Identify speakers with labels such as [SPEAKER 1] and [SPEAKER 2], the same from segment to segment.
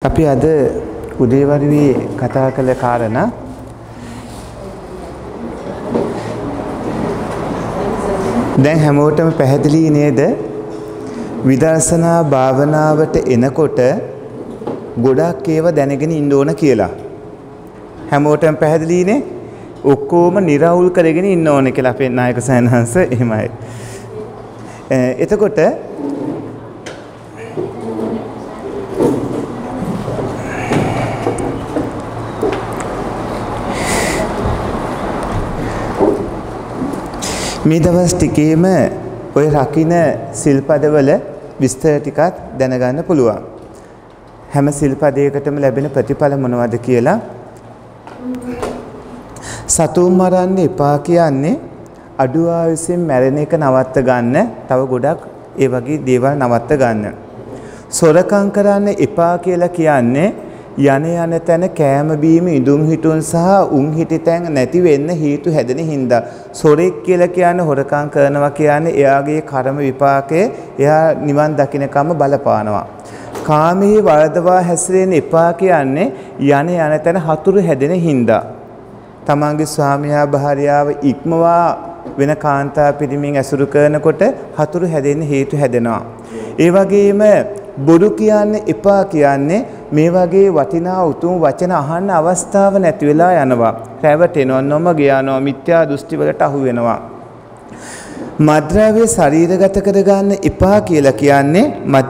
[SPEAKER 1] අපි අද උදේවරුේ කතා කළ කාරණා දැන් හැමෝටම පැහැදිලි නේද? විදර්ශනා භාවනාවට එනකොට ගොඩක් ඒවා දැනගෙන ඉන්න ඕන කියලා. හැමෝටම පැහැදිලිනේ? ඔක්කොම निराවුල් කරගෙන ඉන්න ඕනේ කියලා අපේ නායක සයන්හංශ එහෙමයි. එතකොට මේ දවස් ටිකේම ඔය රකින්න සිල්පදවල විස්තර ටිකක් දැනගන්න පුළුවන්. හැම සිල්පදයකටම ලැබෙන ප්‍රතිඵල මොනවද කියලා. සතුන් මරන්න එපා කියන්නේ අඩු ආයුෂෙන් මැරෙන එක නවත්ත ගන්න, තව ගොඩක් ඒ වගේ දේවල් නවත්ත ගන්න. සොරකම් කරන්න එපා කියලා කියන්නේ යන තැන කෑම බීම ඉදුම් හිටුන් සහ උන් හිටි තැන් නැති වෙන්න හේතු හැදෙන හින්දා. සොරෙක් කියලා කියන්නේ හොරකම් කරනවා කියන්නේ එයාගේ කර්ම විපාකයේ එයා නිවන් දකින්නකම බලපානවා. කාමයේ වරදවා හැසිරෙන්න එපා කියන්නේ යන තැන හතුරු හැදෙන හින්දා. තමන්ගේ ස්වාමියා භාර්යාව ඉක්මවා වෙන කාන්තා පිරිමින් ඇසුරු කරනකොට හතුරු හැදෙන්න හේතු හැදෙනවා. ඒ වගේම බොරු කියන්නේ එපා කියන්නේ මේ වගේ වටිනා උතුම් වචන අහන්න අවස්ථාව නැති වෙලා යනවා. රැවටෙනවා, නොමග යනවා, මිත්‍යා දෘෂ්ටි වලට අහු වෙනවා. මද්ද්‍රව්‍ය ශරීරගත කරගන්න එපා කියලා කියන්නේ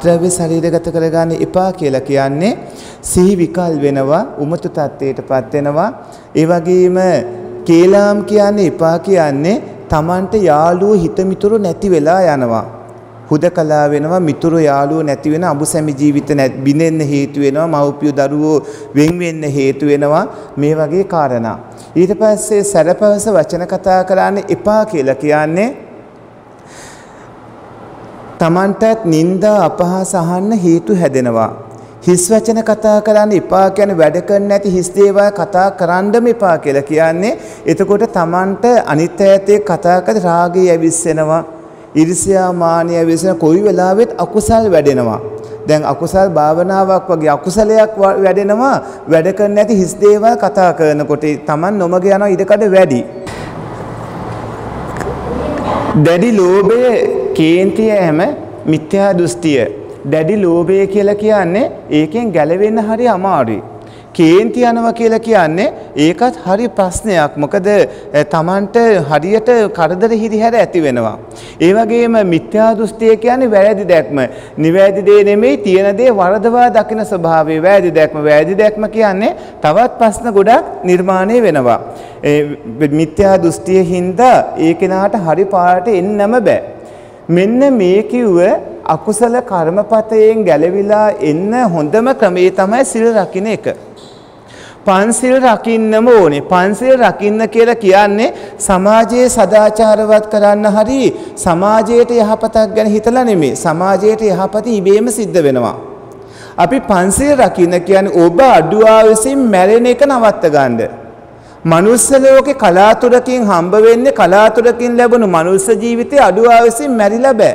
[SPEAKER 1] සිහි විකල් වෙනවා, උමතු තත්ත්වයටපත් වෙනවා. ඒ වගේම කේලාම් කියන්නේ එපා කියන්නේ Tamanට යාළුවෝ හිතමිතුරු නැති වෙලා යනවා. හුදකලා වෙනවා, මිතුරු යාළුවෝ නැති වෙන අඹුසැමි ජීවිත බිඳෙන්න හේතු වෙනවා, මව්පිය දරුවෝ වෙන් වෙන්න හේතු වෙනවා. මේ වගේ කාරණා. ඊට පස්සේ සැරපවස වචන කතා කරන්න එපා කියලා කියන්නේ Tamanටත් නිന്ദා අපහාස අහන්න හේතු හැදෙනවා. හිස් වචන කතා කරන්න එපා කියන්නේ වැඩ කරන්නේ නැති හිස් දේවල් කතා කරන්නම එපා කියලා කියන්නේ. එතකොට Tamanට අනිත් ඈතේ කතා කර රාගය ඇවිස්සෙනවා, ඊර්ෂ්‍යා මානිය ඇවිස්සෙන, කොයි වෙලාවෙත් අකුසල් වැඩෙනවා. දැන් අකුසල් භාවනාවක් වගේ අකුසලයක් වැඩෙනවා වැඩ කරන්නේ නැති හිස් දේවල් කතා කරනකොට. Taman නොමග යනවා ඉඩකඩ වැඩි. දැඩි ලෝභය, කේන්තිය හැම මිත්‍යා දෘෂ්ටිය. දැඩි ලෝභය කියලා කියන්නේ ඒකෙන් ගැලවෙන්න හරි අමාරුයි. කේන්ති යනවා කියලා කියන්නේ ඒකත් හරි ප්‍රශ්නයක්. මොකද Tamanට හරියට කරදර හිරිහැර ඇති වෙනවා. ඒ වගේම මිත්‍යා දෘෂ්ටිය කියන්නේ වැරදි දැක්ම. නිවැරදි දේ නෙමෙයි, තියෙන දේ වරදවා දකින ස්වභාවය වැරදි දැක්ම. වැරදි දැක්ම කියන්නේ තවත් ප්‍රශ්න ගොඩක් නිර්මාණය වෙනවා. මිත්‍යා දෘෂ්ටිය හින්දා ඒ කෙනාට හරි පාරට එන්නම බෑ. මෙන්න මේ කිව්ව අකුසල කර්මපතයෙන් ගැලවිලා එන්න හොඳම ක්‍රමය තමයි සිල් රකින්න එක. පන්සිල් රකින්නම ඕනේ. පන්සිල් රකින්න කියලා කියන්නේ සමාජයේ සදාචාරවත් කරන්න හරි සමාජයට යහපතක් ගැන හිතලා නෙමෙයි. සමාජයට යහපත ඉබේම සිද්ධ වෙනවා. අපි පන්සිල් රකින්න කියන්නේ ඔබ අඩු ආයුෂින් මැරෙන එක නවත්ත ගන්න. මනුස්ස ලෝකේ කලාතුරකින් හම්බ වෙන්නේ, කලාතුරකින් ලැබුණු මනුස්ස ජීවිතේ අඩු ආයුෂින් මැරිලා බෑ.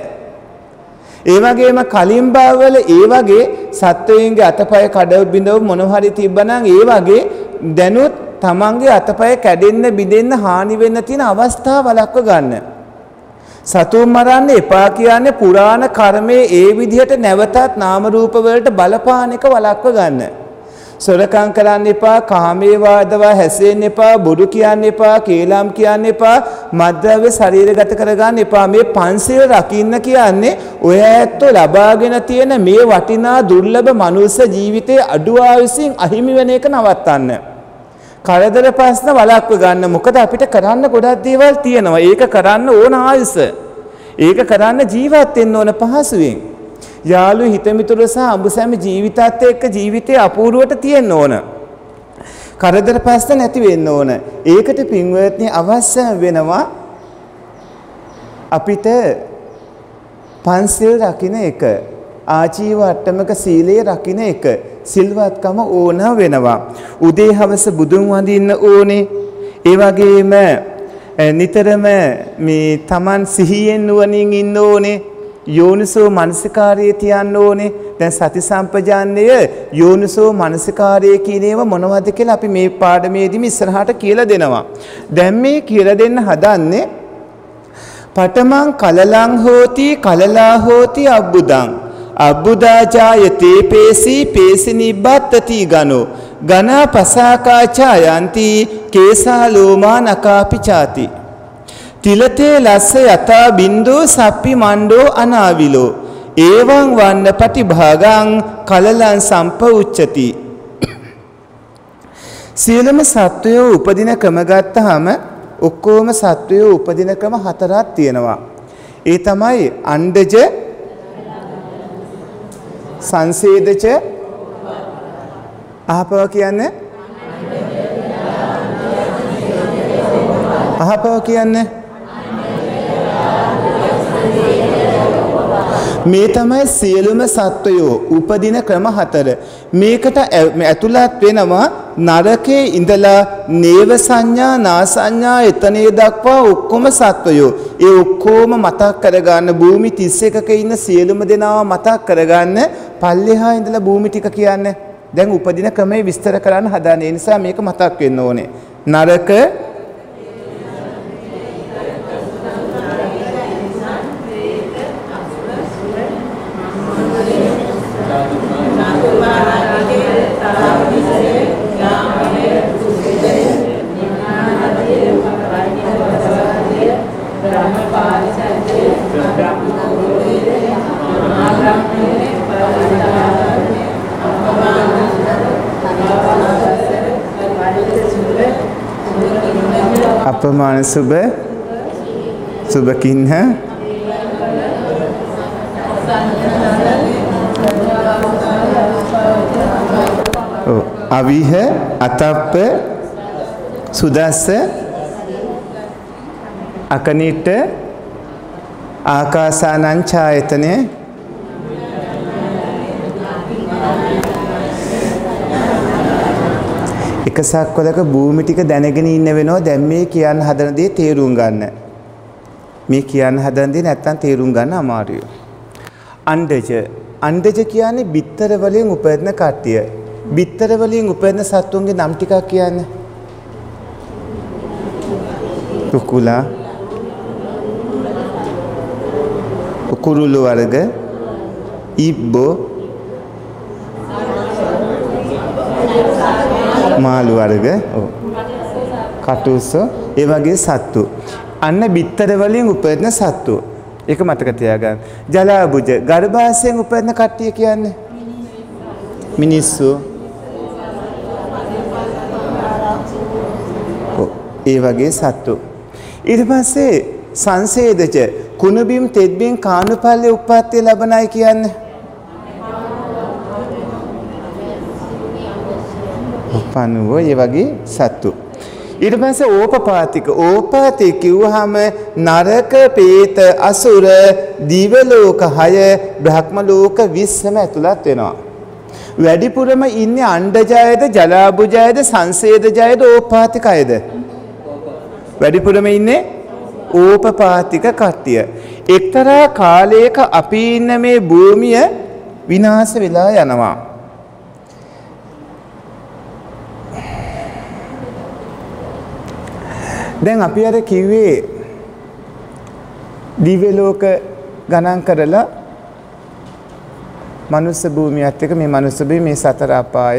[SPEAKER 1] ඒ වගේම කලින් භවවල ඒ වගේ සත්වයන්ගේ අතපය කඩව බිඳව මොනවා හරි තිබ්බනම් ඒ වගේ දැනුත් තමන්ගේ අතපය කැඩෙන්න බිඳෙන්න හානි වෙන්න තියෙන අවස්ථා වළක්ව ගන්න. සතුන් මරන්න එපා කියන්නේ පුරාණ කර්මයේ ඒ විදිහට නැවතත් නාම රූප වලට බලපාන එක වළක්ව ගන්න. සොරකම් කරන්න එපා, කාමයේ වාදවා හැසිරෙන්න එපා, බොරු කියන්න එපා, කේලම් කියන්න එපා, මද්ද්‍රව්‍ය ශරීරගත කරගන්න එපා. මේ පන්සිල් රකින්න කියන්නේ ඔය ඇත්තෝ ලබාගෙන තියෙන මේ වටිනා දුර්ලභ මනුස්ස ජීවිතයේ අඩු ආයුෂින් අහිමි වෙන එක නවත්තන්න. කරදර ප්‍රශ්න වළක්ව ගන්න. මොකද අපිට කරන්න ගොඩක් දේවල් තියෙනවා. ඒක කරන්න ඕන ආයුෂ. ඒක කරන්න ජීවත් වෙන්න ඕන පහසුවෙන්. යාළු හිතමිතුරු සහ අඹුසැමි ජීවිතත් එක්ක ජීවිතේ අපූර්වට තියෙන්න ඕන. කරදර ප්‍රශ්න නැති වෙන්න ඕන. ඒකට පින්වත්නි අවශ්‍ය වෙනවා අපිට පන්සිල් රකින්න එක. ආජීව අට්ටමක සීලය රකින්න එක. සිල්වත්කම ඕන වෙනවා. උදේ හවස බුදුන් වඳින්න ඕනේ. ඒ වගේම නිතරම මේ Taman සිහියෙන් නුවණින් ඉන්න ඕනේ. යෝනිසෝ මනසිකාරයේ තියන්න ඕනේ. දැන් සති සම්පජාන්නය යෝනිසෝ මනසිකාරයේ කියන ඒවා මොනවද කියලා අපි මේ පාඩමේදීම ඉස්සරහට කියලා දෙනවා. දැන් මේ කියලා දෙන්න හදන්නේ පඨමං කලලං හෝති කලලා හෝති අබ්බුදං අබ්බුදා ජායතේ පේසි පේසි නිබ්බත්තති ගනෝ ගනා පසාකාචා යන්ති කේසා ලෝමා නකාපි චාති තිලතේ ලස්ස යතා බින්දෝ සප්පි මණ්ඩෝ අනාවිලෝ ඒවං වන්න පටිභාගං කලලං සම්පඋච්චති. සියලුම සත්වයෝ උපදින ක්‍රම ගත්තාම ඔක්කොම සත්වයෝ උපදින ක්‍රම හතරක් තියෙනවා. ඒ තමයි අණ්ඩජ සංසේදජ අහපව කියන්නේ අහපව කියන්නේ මේ තමයි සියලුම සත්වයෝ උපදින ක්‍රම හතර. මේකට ඇතුළත් වෙනවා නරකේ ඉඳලා නේව සංඥා නා සංඥා එතනේ දක්වා ඔක්කොම සත්වයෝ. ඒ ඔක්කොම මතක් කරගන්න භූමි 31ක ඉන්න සියලුම දෙනාව මතක් කරගන්න පල්ලෙහා ඉඳලා භූමි ටික කියන්නේ. දැන් උපදින ක්‍රමය විස්තර කරන්න හදාන්නේ. ඒ නිසා මේක මතක් වෙන්න ඕනේ. නරක අපමාන සුබ සුබකින්හ අවිහ අතප්ප සුදස්ස අකනිට ආකාසානං ඡායතනේ එක සක්වලක භූමි ටික දැනගෙන ඉන්න වෙනවා. දැන් මේ කියන්න හදන දේ තේරුම් ගන්න. මේ කියන්න හදන දේ නැත්තම් තේරුම් ගන්න අමාරුයි. අණ්ඩජ අණ්ඩජ කියන්නේ බිත්තර වලින් උපදින කට්ටිය. බිත්තර වලින් උපදින සත්තුන්ගේ නම් ටිකක් කියන්නේ. කුකුලා කුරුළු වර්ග ඉබ්බෝ මාළු වර්ග කටුස්ස ඒ වගේ සත්තු. අන්න බිත්තර වලින් උපදින සත්තු. ඒක මතක තියාගන්න. ජලාබුජ ගර්භාෂයෙන් උපදින කට්ටිය කියන්නේ මිනිස්සු. ඒ වගේ සත්තු. ඊට පස්සේ සංසේදජ කුණුබිම් තෙත්බිම් කානුපල්ලේ උප්පත්තිය ලැබනයි කියන්නේ. පණුව ඒ වගේ සත්තු. ඊට පස්සේ ඕපපාතික ඕපාතික කිව්වහම නරක ප්‍රේත අසුර දිව ලෝක 6 බ්‍රහ්ම ලෝක 20ම ඇතුළත් වෙනවා. වැඩිපුරම ඉන්නේ අණ්ඩජයද ජලාබුජයද සංසේදජයද ඕපාතිකයද? වැඩිපුරම ඉන්නේ ඕපපාතික කට්ටිය. එක්තරා කාලයක අපි ඉන්න මේ භූමිය විනාශ වෙලා යනවා. දැන් අපි අර කිව්වේ දිව්‍ය ලෝක ගණන් කරලා මනුස්ස භූමියත් එක්ක මේ මනුස්ස භූමිය මේ සතර අපාය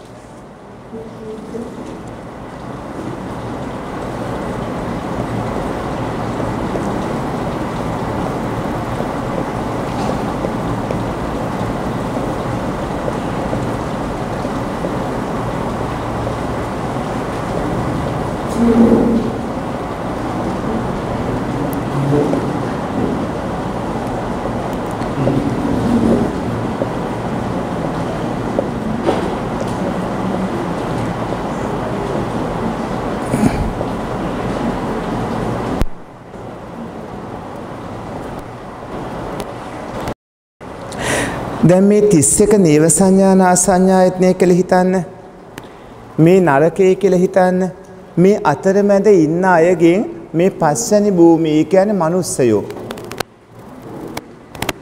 [SPEAKER 1] දැන් මේ 31 නේව සංඥා නා සංඥායතනය කියලා හිතන්න. මේ නරකයේ කියලා හිතන්න. මේ අතරමැද ඉන්න අයගෙන් මේ පස්වැනි භූමිය කියන්නේ මනුස්සයෝ.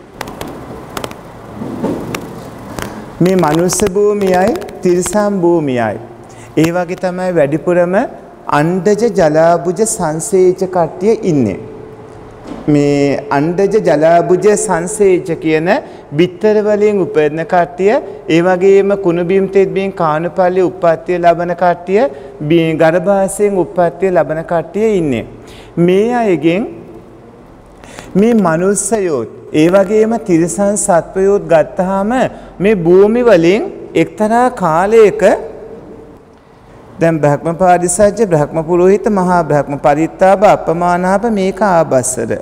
[SPEAKER 1] මේ මනුස්ස භූමියයි තිරිසන් භූමියයි. ඒ වගේ තමයි වැඩිපුරම අණ්ඩජ ජලාබුජ සංසේච කට්ටිය ඉන්නේ. මේ අණ්ඩජ ජලාබුජ සංසේච කියන බිත්තර වලින් උපදින කට්ටිය, ඒ වගේම කුණු බිම් තෙත් බිම් කාණුපල්ලේ උප්පත්තිය ලබන කට්ටිය, ගර්භාෂයෙන් උප්පත්තිය ලබන කට්ටිය ඉන්නේ. මේ අයගෙන් මේ මනුස්සයෝත් ඒ වගේම තිරිසන් සත්වයෝත් ගත්තාම මේ භූමි වලින් එක්තරා කාලයක දැන් බ්‍රහ්ම පාරිසජ්ජ බ්‍රහ්ම පුරোহিত මහා බ්‍රහ්ම පරිත්තාප අපමානාප මේක ආබස්සර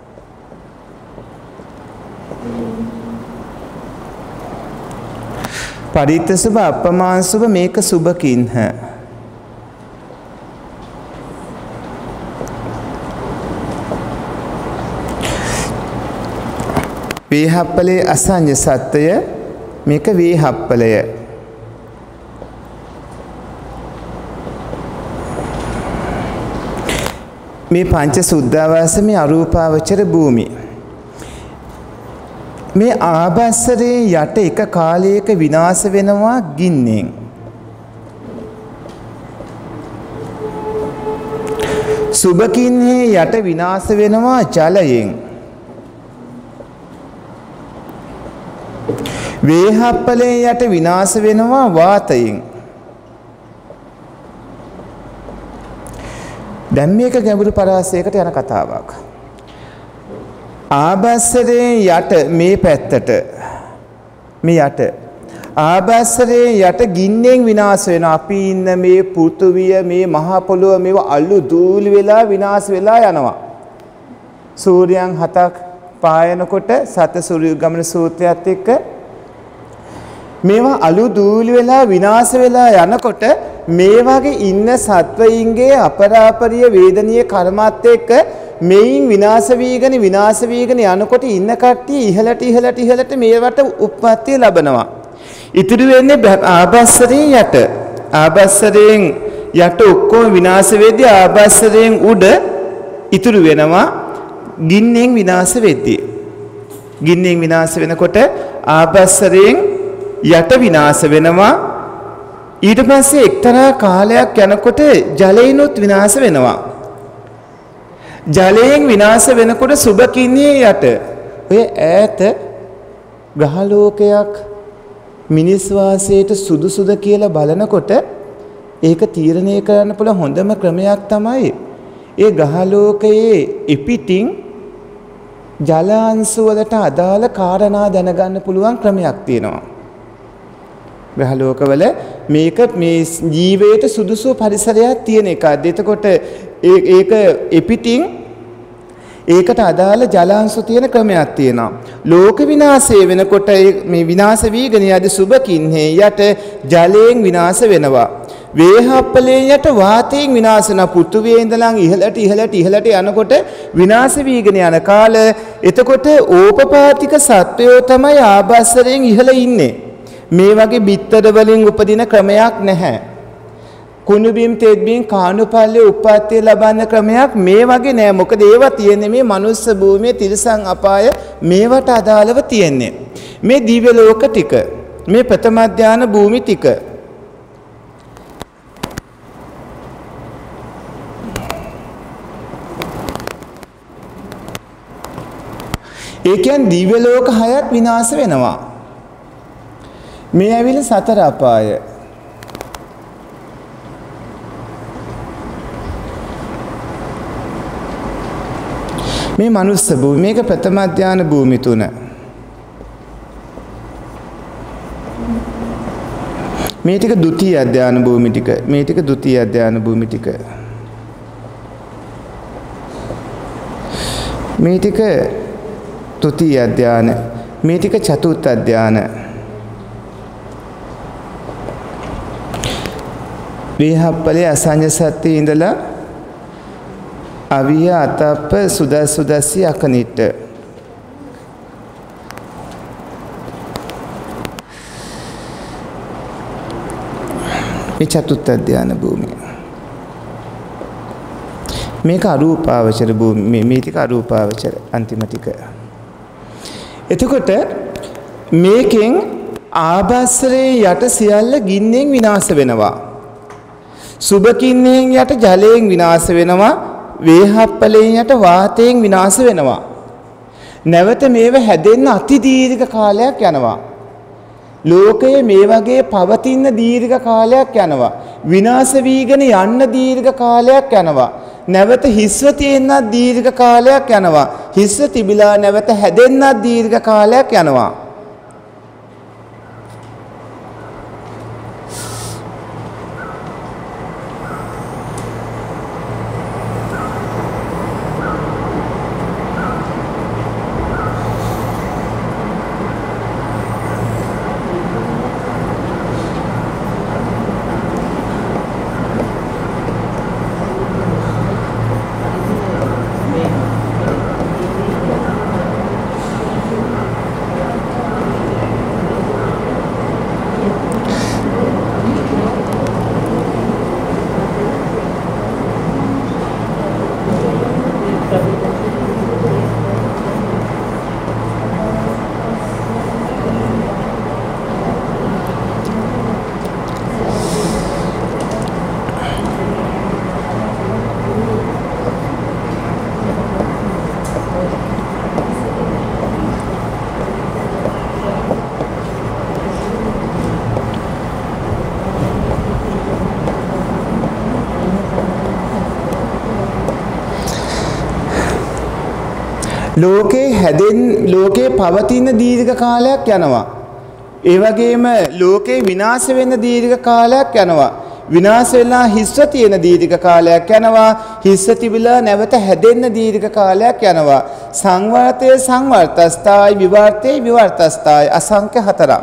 [SPEAKER 1] පරිත්ත සුභ අපමාන සුභ මේක සුභකින්හ වේහප්පලේ අසඤ්ඤ සත්‍යය මේක වේහප්පලය මේ පංච සුද්ධාවාස මේ අරූපාවචර භූමි මේ ආභස්සරේ යට එක කාලයක විනාශ වෙනවා ගින්නෙන් සුභකින්හේ යට විනාශ වෙනවා ජලයෙන් වේහප්පලේ යට විනාශ වෙනවා වාතයෙන් දැන් මේක ගැඹුරු පරාසයකට යන කතාවක්. ආභස්සරේ යට මේ පැත්තට මේ යට ආභස්සරේ යට ගින්නෙන් විනාශ වෙනවා. අපි ඉන්න මේ පෘථුවිය මේ මහ පොළොව මේව අලු දූලි වෙලා විනාශ වෙලා යනවා. සූර්යයන් 7ක් පායනකොට සත සූර්ය ගමන සූත්‍රයත් එක්ක මේවා අලු දූලි වෙලා විනාශ වෙලා යනකොට මේ වගේ ඉන්න සත්වයින්ගේ අපරාපරිය වේදනීය කර්මات එක්ක මේයින් විනාශ වීගෙන යනකොට ඉන්න කට්ටිය ඉහළට මේවට උප්පත්තිය ලබනවා. ඉතිරි වෙන්නේ ආභස්සරයෙන් යට. ආභස්සරයෙන් යට ඔක්කොම විනාශ වෙද්දී ආභස්සරයෙන් උඩ ඉතුරු වෙනවා ගින්නෙන් විනාශ වෙද්දී. ගින්නෙන් විනාශ වෙනකොට ආභස්සරයෙන් යට විනාශ වෙනවා. ඊට පස්සේ එක්තරා කාලයක් යනකොට ජලයෙන්ුත් විනාශ වෙනවා. ජලයෙන් විනාශ වෙනකොට සුභකින්නේ යට ඔය ඈත ග්‍රහලෝකයක් මිනිස් වාසයට සුදුසුද කියලා බලනකොට ඒක තීරණය කරන්න පුළුවන් හොඳම ක්‍රමයක් තමයි ඒ ග්‍රහලෝකයේ ඉපිටින් ජලාංශ වලට අදාළ කාරණා දැනගන්න පුළුවන් ක්‍රමයක් තියෙනවා. ග්‍රහලෝකවල මේක මේ ජීවයට සුදුසු පරිසරයක් තියෙන එකක්ද. එතකොට ඒක එපිටින් ඒකට අදාළ ජලාංශ තියෙන ක්‍රමයක් තියෙනවා. ලෝක විනාශය වෙනකොට මේ විනාශ වීගෙන යද්දී සුභකින්හේ යට ජලයෙන් විනාශ වෙනවා. වේහප්පලේ යට වාතයෙන් විනාශ වෙන පෘථුවියේ ඉඳලා ඉහළට යනකොට විනාශ වීගෙන යන කාල එතකොට ඕපපාතික සත්වයෝ තමයි ආභස්සරයෙන් ඉහළ ඉන්නේ. මේ වගේ බිත්තර වලින් උපදින ක්‍රමයක් නැහැ. කුණු බිම් තෙත් බිම් කාණුපල්ලේ උප්පත්තිය ලබන්න ක්‍රමයක් මේ වගේ නෑ. මොකද ඒවා තියෙන්නේ මේ මනුස්ස භූමියේ තිරිසන් අපාය මේවට අදාළව තියෙන්නේ. මේ දිව්‍ය ලෝක ටික, මේ ප්‍රථම ධාන භූමි ටික. ඒ කියන්නේ දිව්‍ය ලෝක 6ක් විනාශ වෙනවා. මේ ඇවිල්ලා සතර අපාය. මේ මනුස්ස භූමිය මේක ප්‍රථම ධාන භූමි 3. මේ ටික ဒုတိ ය ධාන භූමි ටික. මේ ටික ဒုတိ ය ධාන භූමි ටික. මේ ටික තෘතිය ධාන. මේ ටික චතුර්ථ ධාන. වේහප්පලේ අසඤ්ඤ සත්‍ය ඉඳලා අවිය අතප්ප සුදස්සි අකනිට මේ චතුත්ථ ධාන භූමිය. මේක අරූපාවචර භූමිය. මේ ටික අරූපාවචර අන්තිම ටික. එතකොට මේකෙන් ආභාසරේ යට සියල්ල ගින්නෙන් විනාශ වෙනවා. සුබකින්නෙන් යට ජලයෙන් විනාශ වෙනවා. වේහප්පලෙන් යට වාතයෙන් විනාශ වෙනවා. නැවත මේව හැදෙන්න අති දීර්ඝ කාලයක් යනවා. ලෝකයේ මේ වගේ පවතින දීර්ඝ කාලයක් යනවා. විනාශ වීගෙන යන්න දීර්ඝ කාලයක් යනවා. නැවත හිස්ව තියෙන්නත් දීර්ඝ කාලයක් යනවා. හිස්ව තිබිලා නැවත හැදෙන්නත් දීර්ඝ කාලයක් යනවා. ලෝකේ පවතින දීර්ඝ කාලයක් යනවා. ඒ වගේම ලෝකේ විනාශ වෙන දීර්ඝ කාලයක් යනවා. විනාශ වෙලා හිස්ව තියෙන දීර්ඝ කාලයක් යනවා. හිස්ව තිබිලා නැවත හැදෙන්න දීර්ඝ කාලයක් යනවා. සංවර්තයේ සංවර්තස්ථායි විවර්තයේ විවර්තස්ථායි අසංඛ්‍ය හතරක්.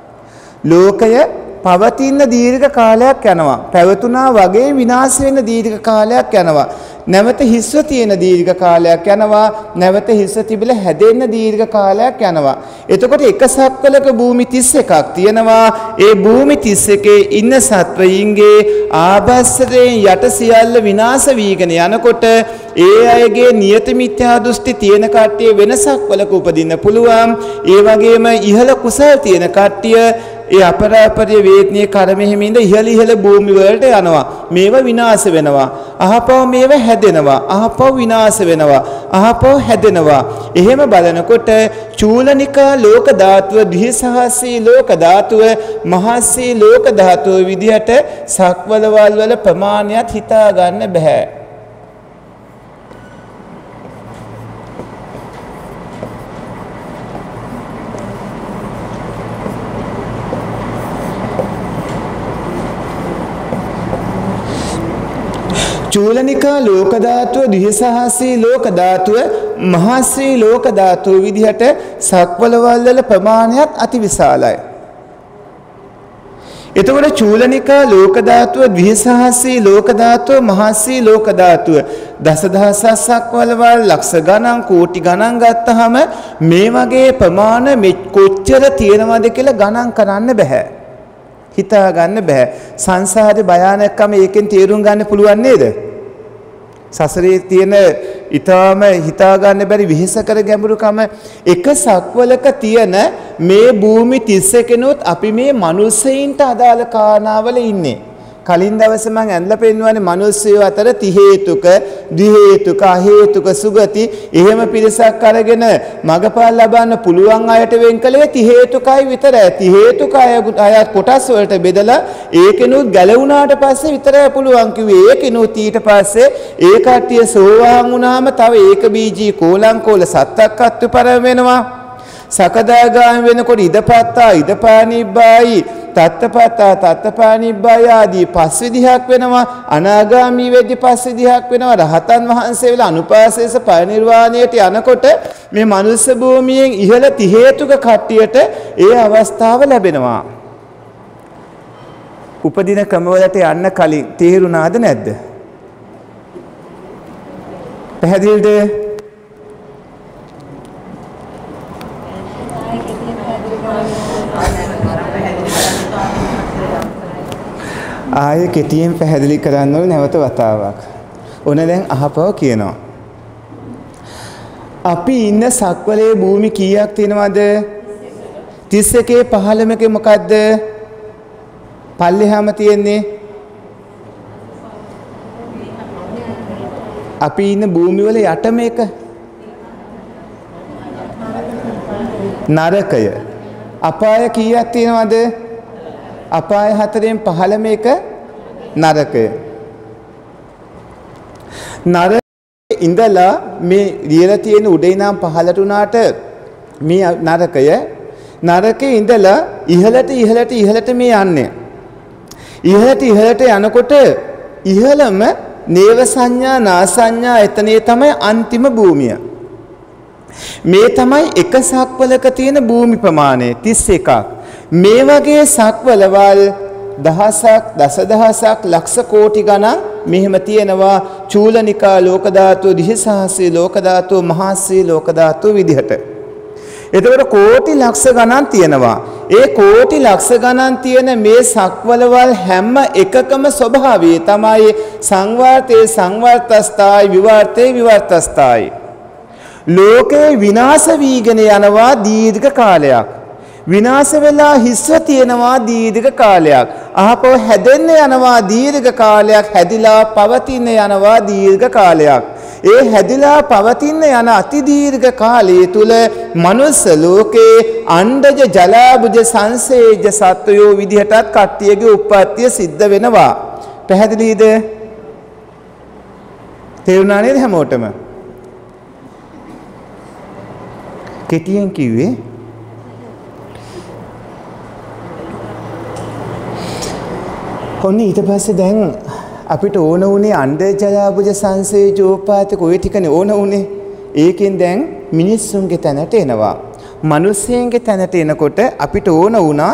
[SPEAKER 1] ලෝකය පවතින දීර්ඝ කාලයක් යනවා. පැවතුනා වගේ විනාශ වෙන දීර්ඝ කාලයක් යනවා. නැවත හිස්ව තියෙන දීර්ඝ කාලයක් යනවා. නැවත හිස්ව තිබිලා හැදෙන්න දීර්ඝ කාලයක් යනවා. එතකොට එක සක්වලක භූමි 31ක් තියෙනවා. ඒ භූමි 31 ඉන්න සත්වයින්ගේ ආභාසයෙන් යට සියල්ල විනාශ වීගෙන යනකොට ඒ අයගේ නියත මිත්‍යා දෘෂ්ටි තියෙන කට්ටිය වෙනසක් වලක උපදින්න පුළුවන්. ඒ වගේම ඉහළ කුසල් තියෙන කට්ටිය ඒ අපරාපරිය වේදනීය කර්ම හිමින්ද ඉහළ භූමි වලට යනවා. මේව විනාශ වෙනවා. අහපව මේව හැදෙනවා. අහපව විනාශ වෙනවා. අහපව හැදෙනවා. එහෙම බලනකොට චූලනිකා ලෝක ධාතුව, ද්විසහස්සී ලෝක ධාතුව, මහස්සී ලෝක ධාතුව විදිහට සක්වලවල් වල ප්‍රමාණයත් හිතා ගන්න බෑ. චූලනිකා ලෝක ධාතුව, ද්විසහස්සී ලෝක ධාතුව, මහස්සී ලෝක ධාතුව විදිහට සක්වලවල් වල ප්‍රමාණයත් අතිවිශාලයි. එතකොට චූලනිකා ලෝක ධාතුව, ද්විසහස්සී ලෝක ධාතුව, මහස්සී ලෝක ධාතුව දසදහසක් සක්වලවල් ලක්ෂ ගණන් කෝටි ගණන් ගත්තාම මේ වගේ ප්‍රමාණ කොච්චර තියෙනවද කියලා ගණන් කරන්න බෑ. හිතා ගන්න බෑ. සංසාරේ භයානකම ඒකෙන් තේරුම් ගන්න පුළුවන් නේද? සසරේ තියෙන ඊටාම හිතා ගන්න බැරි විහිසකර ගැඹුරුකම එක සක්වලක තියෙන මේ භූමි 31 අපි මේ මිනිස්සෙයින්ට අදාළ කාරණාවල ඉන්නේ. කලින් දවසේ මම ඇඳලා පෙන්වන්නේ මිනිස්සුયો අතර ති හේතුක, ද්වි හේතුක, අ හේතුක සුගති එහෙම පිරිසක් අරගෙන මගපල් ලබන්න පුළුවන් අයට වෙන් කළේ ති හේතුකයි විතරයි. ති හේතුක අය කොටස් වලට බෙදලා ඒකෙනුත් ගැලවුණාට පස්සේ විතරයි පුළුවන් කිව්වේ. ඒකෙනුත් ඊට පස්සේ ඒ කට්ටිය සෝවාන් වුණාම තව ඒක බීජී කෝලංකෝල සත්තක්කත් පරම වෙනවා. සකදාගාමී වෙනකොට ඉදපත්තා ඉදපානිබ්බායි තත්තපත්තා තත්තපානිබ්බායි ආදී පස් විදිහක් වෙනවා. අනාගාමී වෙද්දී පස් විදිහක් වෙනවා. රහතන් වහන්සේ වෙලා අනුපාසේස පරිනිර්වාණයට යනකොට මේ මනුස්ස භූමියෙන් ඉහළ ති හේතුක කට්ටියට ඒ අවස්ථාව ලැබෙනවා. උපදින ක්‍රමවලට යන්න කලින් තේරුණාද නැද්ද? පැහැදිලිද? ආයෙ කෙටියෙන් පැහැදිලි කරන්න ඕනේ නැවත වතාවක්. ඔන්න දැන් අහපව කියනවා. අපි ඉන්න සක්වලේ භූමි කීයක් තියෙනවද? 31 15 මොකද්ද? පල්ලෙහාම තියෙන්නේ අපි ඉන්න භූමිය වල යට මේක නරකය. අපාය කීයක් තියෙනවද? අපාය 4න් 15 මේක නරකය. නරකයේ ඉඳලා මේ ලියලා තියෙන උඩ ඉඳන් පහළට උනාට මේ නරකයේ ඉඳලා ඉහළට මේ යන්නේ. ඉහළට යනකොට ඉහළම නේව සංඥා නා සංඥා එතනේ තමයි අන්තිම භූමිය. මේ තමයි එක සක්වලක තියෙන භූමි ප්‍රමාණය 31ක්. මේ වගේ සක්වලවල් දහසක් දසදහසක් ලක්ෂ කෝටි ගණන් මෙහෙම තියෙනවා චූලනිකා ලෝක ධාතුව, දිහසහස්‍රී ලෝක ධාතුව, මහාස්‍රී ලෝක ධාතුව විදිහට. එතකොට කෝටි ලක්ෂ ගණන් තියෙනවා. ඒ කෝටි ලක්ෂ ගණන් තියෙන මේ සක්වලවල් හැම එකකම ස්වභාවය තමයි සංවර්තේ සංවර්තස්ථායි විවර්තේ විවර්තස්ථායි. ලෝකේ විනාශ වීගෙන යනවා දීර්ඝ කාලයක්. විනාශ වෙලා හිස්ව තියෙනවා දීර්ඝ කාලයක්. අහපව හැදෙන්න යනවා දීර්ඝ කාලයක්. හැදිලා පවතින යනවා දීර්ඝ කාලයක්. ඒ හැදිලා පවතින යන අති දීර්ඝ කාලය තුල මනුස්ස ලෝකේ අණ්ඩජ ජලාබුජ සංසේජ සත්වයෝ විදිහටත් කට්ටියගේ උප්පත්තිය සිද්ධ වෙනවා. පැහැදිලිද? තේරුණා නේද හැමෝටම? කෙටියෙන් කිව්වේ ඔන්න ඊට පස්සේ දැන් අපිට ඕන උනේ අණ්ඩජ ජලාබුජ සංසේජෝපාතක ඔය ටිකනේ ඕන උනේ. ඒකෙන් දැන් මිනිස්සුන්ගේ තැනට එනවා. මිනිස්සෙන්ගේ තැනට එනකොට අපිට ඕන වුණා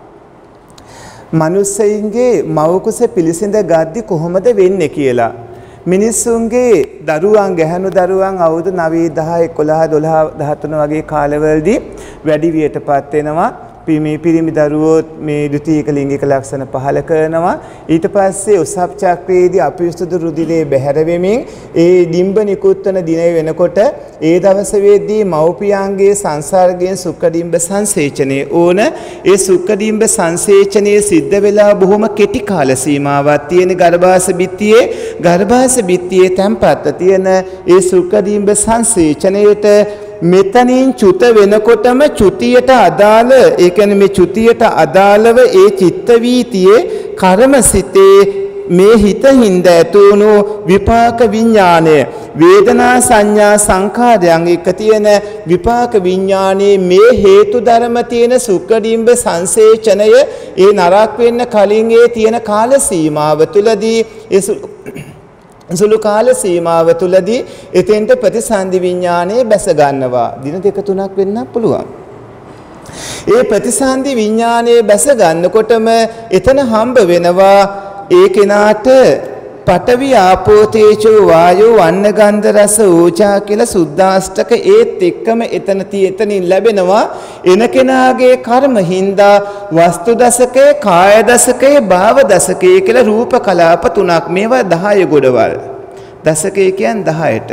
[SPEAKER 1] මිනිස්සෙන්ගේ මවකුස පිළිසිඳ ගද්දි කොහොමද වෙන්නේ කියලා. මිනිස්සුන්ගේ දරුවන් ගැහැණු දරුවන් අවුරුදු 9 10 11 12 13 වගේ කාලවලදී වැඩි වියටපත් වෙනවා. මේ පිරිමි දරුවෝ මේ ද්විතීයික ලිංගික ලක්ෂණ පහළ කරනවා. ඊට පස්සේ උසප් චක්‍රයේදී අපිරිසුදු රුධිරේ බැහැර වෙමින් ඒ ඩිම්බ නිකුත් වන දින වෙනකොට ඒ දවස වෙද්දී මව්පියන්ගේ සංසර්ගයෙන් සුක්ක ඩිම්බ සංසේචනයේ ඕන. ඒ සුක්ක ඩිම්බ සංසේචනයේ සිද්ධ වෙලා බොහොම කෙටි කාල සීමාවක් තියෙන ගර්භාෂ බිත්තියේ තැන්පත්ව තියෙන ඒ සුක්ක ඩිම්බ සංසේචනයේට මෙතනින් චුත වෙනකොටම චුතියට අදාළ ඒ කියන්නේ මේ චුතියට අදාළව ඒ චිත්ත වීතියේ කර්මසිතේ මේ හිතින්ද ඇතුණු විපාක විඥානය වේදනා සංඥා සංඛාරයන් එක තියෙන විපාක විඥානයේ මේ හේතු ධර්ම තියෙන සුඛඩිම්බ සංසේචනය ඒ නරක වෙන්න කලින් ඒ තියෙන කාල සීමාව තුලදී සුළු කාල සීමාව තුලදී එතෙන්ට ප්‍රතිසන්දි විඥානයේ බැස ගන්නවා. දින දෙක තුනක් වෙන්න පුළුවන්. ඒ ප්‍රතිසන්දි විඥානයේ බැස ගන්නකොටම එතන හම්බ වෙනවා ඒ කෙනාට පඨවි ආපෝ තේජෝ වායෝ වන්න ගන්ධ රස ඕජා කියලා සුද්ධාෂ්ටක ඒත් එක්කම එතනින් ලැබෙනවා. එන කෙනාගේ කර්ම හින්දා වස්තු දශකය, කාය දශකය, භාව දශකය කියලා රූප කලාප තුනක්. මේවා 10 ගොඩවල්. දශකය කියන්නේ 10ට.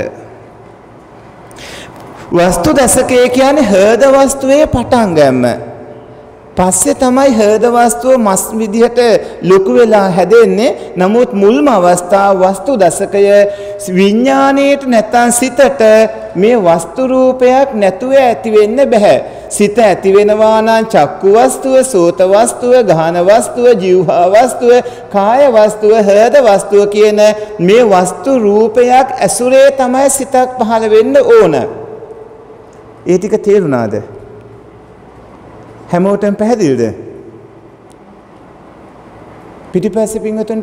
[SPEAKER 1] වස්තු දශකය කියන්නේ හෘද වස්තුවේ පටන් ගන්න. පස්සේ තමයි හෘද වස්තුව මස් විදිහට ලොකු වෙලා හැදෙන්නේ. නමුත් මුල්ම අවස්ථාව වස්තු දශකය විඥාණයට නැත්නම් සිතට මේ වස්තු රූපයක් නැතුව ඇති වෙන්න බෑ. සිත ඇති වෙනවා නම් චක්කු වස්තුව, සෝත වස්තුව, ගාහන වස්තුව, જીවහා වස්තුව, කාය වස්තුව, හෘද වස්තුව කියන මේ වස්තු රූපයක් ඇසුරේ තමයි සිතක් පහළ වෙන්න ඕන. ඒ ටික තේරුණාද? හැමෝටම පැහැදිලිද? පිටිපස්සේ පින්වතුන්ට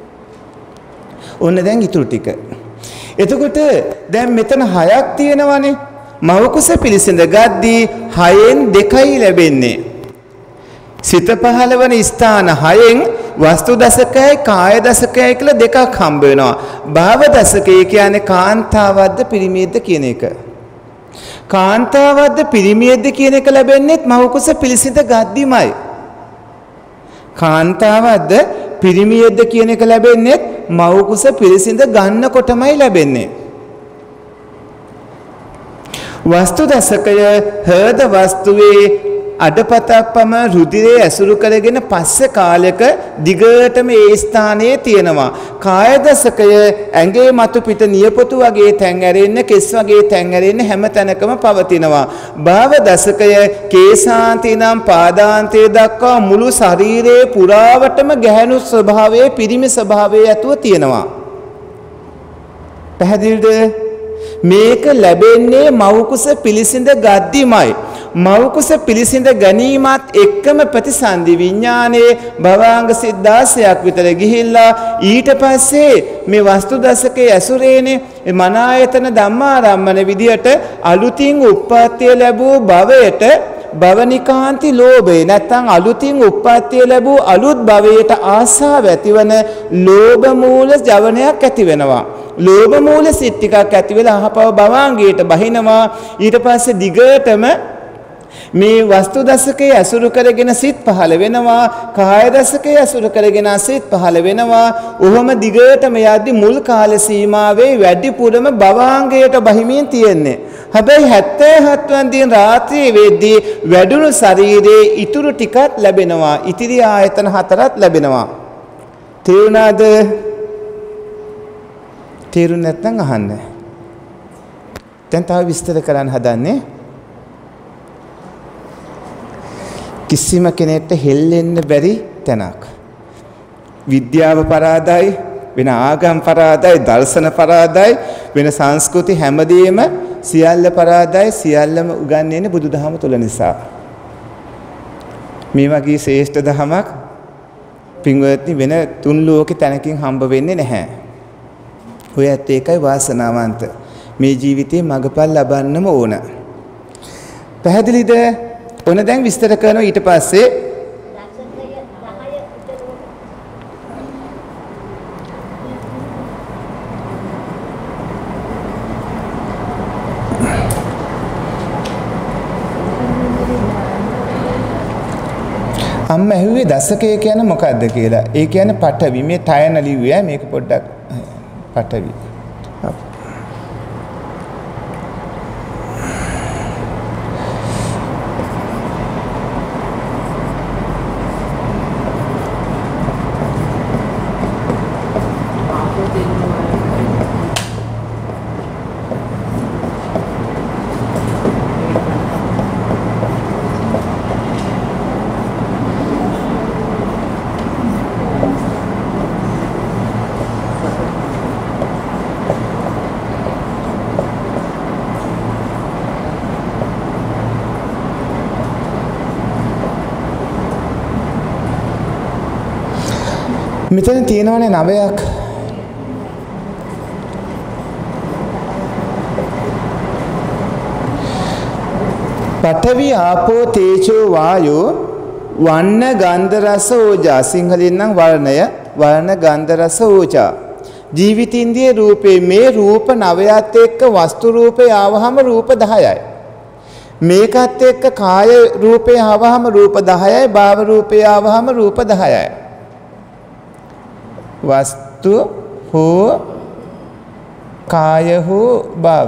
[SPEAKER 1] ඕන දැන් ඊටු ටික. එතකොට දැන් මෙතන 6ක් තියෙනවානේ. මවකුස පිළිසිඳ ගද්දී 6න් 2යි ලැබෙන්නේ. සිත පහළවන ස්ථාන 6න් වස්තු දශකයයි කාය දශකයයි කියලා දෙකක් හම්බ වෙනවා. භාව දශකය කියන්නේ කාන්තාවද්ද පිරිමියෙක්ද කියන එක. කාන්තාවද්ද පිරිමියෙක්ද කියන එක ලැබෙන්නේ මවකුස පිළිසිඳ ගද්දිමයි. කාන්තාවද්ද පිරිමියෙක්ද කියන එක ලැබෙන්නේ මවකුස පිළිසිඳ ගන්නකොටමයි ලැබෙන්නේ. වස්තු දශකය හෘද වස්තුවේ අඩපතක්පම රුධිරයේ ඇසුරු කරගෙන පස්සේ කාලයක දිගටම ඒ ස්ථානයේ තියෙනවා. කාය දශකය ඇඟේ මතු පිට නියපොතු වගේ තැන් ඇරෙන්න, කෙස් වගේ තැන් ඇරෙන්න හැම තැනකම පවතිනවා. භාව දශකය කේසාන්තේ නම් පාදාන්තයේ දක්වා මුළු ශරීරයේ පුරාවටම ගැහැණු ස්වභාවයේ පිරිමි ස්වභාවයේ ඇතුව තියෙනවා. පැහැදිලිද? මේක ලැබෙන්නේ මව්කුස පිළිසිඳ ගද්දිමයි. මව්කුස පිළිසිඳ ගැනීමත් එක්කම ප්‍රතිසන්දි විඥානයේ භවාංග 16ක් විතර ගිහිල්ලා ඊට පස්සේ මේ වස්තු දශකයේ ඇසුරේනේ මන ආයතන ධම්මාරම්මන විදියට අලුතින් උප්පත්තිය ලැබූ භවයට භවනිකාන්ති ලෝභය නැත්නම් අලුතින් උප්පත්තිය ලැබූ අලුත් භවයට ආශාව ඇතිවන ලෝභ මූල ජවනයක් ඇති වෙනවා. ලෝභ මූල සිත් ටිකක් ඇති වෙලා අහපව භවාංගයට බහිනවා. ඊට පස්සේ දිගටම මේ වස්තු දශකයේ අසුරු කරගෙන සිත් පහළ වෙනවා. කාය දශකයේ අසුරු කරගෙන සිත් පහළ වෙනවා. ඔහොම දිගටම යද්දී මුල් කාල සීමාවේ වැඩිපුරම භවාංගයට බහිමින් තියෙන්නේ. හැබැයි 77 වන දින රාත්‍රියේ වෙද්දී වැඩුණු ශරීරයේ ඉතුරු ටිකක් ලැබෙනවා. ඉතිරි ආයතන 4ක් ලැබෙනවා. තේරුණාද? තේරුණ නැත්නම් අහන්න. දැන් තව විස්තර කරන්න හදන්නේ. කිසිම කෙනෙක්ට හෙල්ලෙන්න බැරි තැනක්. විද්‍යාව පරාදයි, වෙන ආගම් පරාදයි, දර්ශන පරාදයි, වෙන සංස්කෘති හැමදේම සියල්ල පරාදයි, සියල්ලම උගන්වන්නේ බුදුදහම තුල නිසා. මේ වගේ ශ්‍රේෂ්ඨ දහමක් පින්වත්නි වෙන තුන් ලෝකේ තැනකින් හම්බ වෙන්නේ නැහැ. ඔය ඇත්ත ඒකයි වාසනාවන්ත. මේ ජීවිතේ මගපල් ලබන්නම ඕන. පැහැදිලිද? ඔන්න දැන් විස්තර කරනවා ඊට පස්සේ අම්මා ඇහුවේ දශකය කියන්නේ මොකද්ද කියලා. ඒ කියන්නේ පඨවි. මේ තයන ලිව්වේ මේක පොඩ්ඩක් පඨවි. මෙතන තියෙනවනේ 9ක්. පඨවි ආපෝ තේජෝ වායෝ වන්න ගන්ධ රස ඕජා. සිංහලෙන් නම් වර්ණය, වර්ණ ගන්ධ රස ඕජා. ජීවිතින්ද්‍රිය රූපේ මේ රූප 9ත් එක්ක වස්තු රූපේ ආවහම රූප 10යි. මේකත් එක්ක කාය රූපේ ආවහම රූප 10යි, භාව රූපේ ආවහම රූප 10යි. වස්තු හෝ කාය හෝ භාව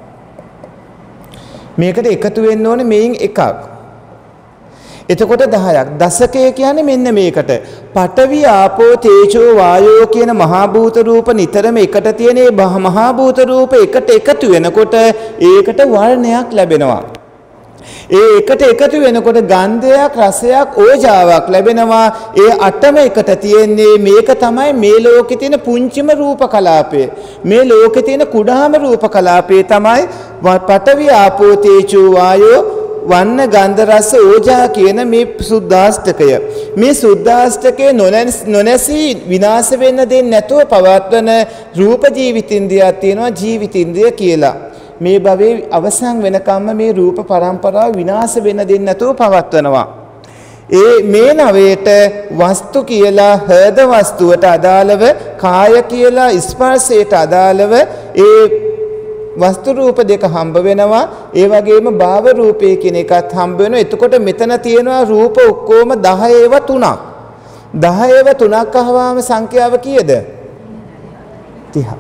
[SPEAKER 1] මේකට එකතු වෙන්න ඕනේ මේන් එකක්. එතකොට 10ක්. දශකය කියන්නේ මෙන්න මේකට. පඨවි ආපෝ තේජෝ වායෝ කියන මහා භූත රූප නිතරම එකට තියෙන මේ මහා භූත රූප එකට එකතු වෙනකොට ඒකට වර්ණයක් ලැබෙනවා. ඒ එකට එකතු වෙනකොට ගන්ධයක්, රසයක්, ඕජාවක් ලැබෙනවා. ඒ අටම එකට තියෙන්නේ මේක තමයි මේ ලෝකේ තියෙන පුංචිම රූප කලාපය. මේ ලෝකේ තියෙන කුඩාම රූප කලාපය තමයි පඨවි ආපෝ තේජෝ වායෝ වන්න ගන්ධ රස ඕජා කියන මේ සුද්ධාෂ්ටකය. මේ සුද්ධාෂ්ටකේ නොනැසී විනාශ වෙන්න දෙන්නේ නැතුව පවත්වන රූප ජීවිතින්ද්‍රියක් තියෙනවා, ජීවිතින්ද්‍රිය කියලා. මේ භවයේ අවසන් වෙනකම්ම මේ රූප පරම්පරාව විනාශ වෙන්න දෙන්නේ නැතුව පවත්වනවා. මේ නවයට වස්තු කියලා හෘද වස්තුවට අදාළව, කාය කියලා ස්පර්ශයට අදාළව ඒ වස්තු රූප දෙක හම්බ වෙනවා. ඒ වගේම භාව රූපේ කියන එකත් හම්බ වෙනවා. එතකොට මෙතන තියෙනවා රූප ඔක්කොම 10ව 3ක්. 10ව 3ක් අහවාම සංඛ්‍යාව කීයද? 30ක්.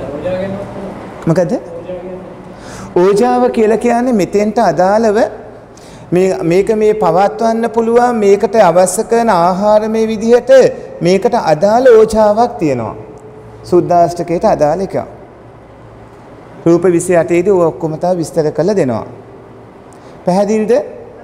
[SPEAKER 1] මොකද? ඕජාව කියලා කියන්නේ මෙතෙන්ට අදාළව මේක මේ පවත්වන්න පුළුවන් මේකට අවශ්‍ය කරන ආහාර මේ විදිහට මේකට අදාළ ඕජාවක් තියෙනවා. සුද්ධාෂ්ටකයට අදාළ එක. රූප 28 දී ඔක්කොම තා විස්තර කරලා දෙනවා. පැහැදිලිද?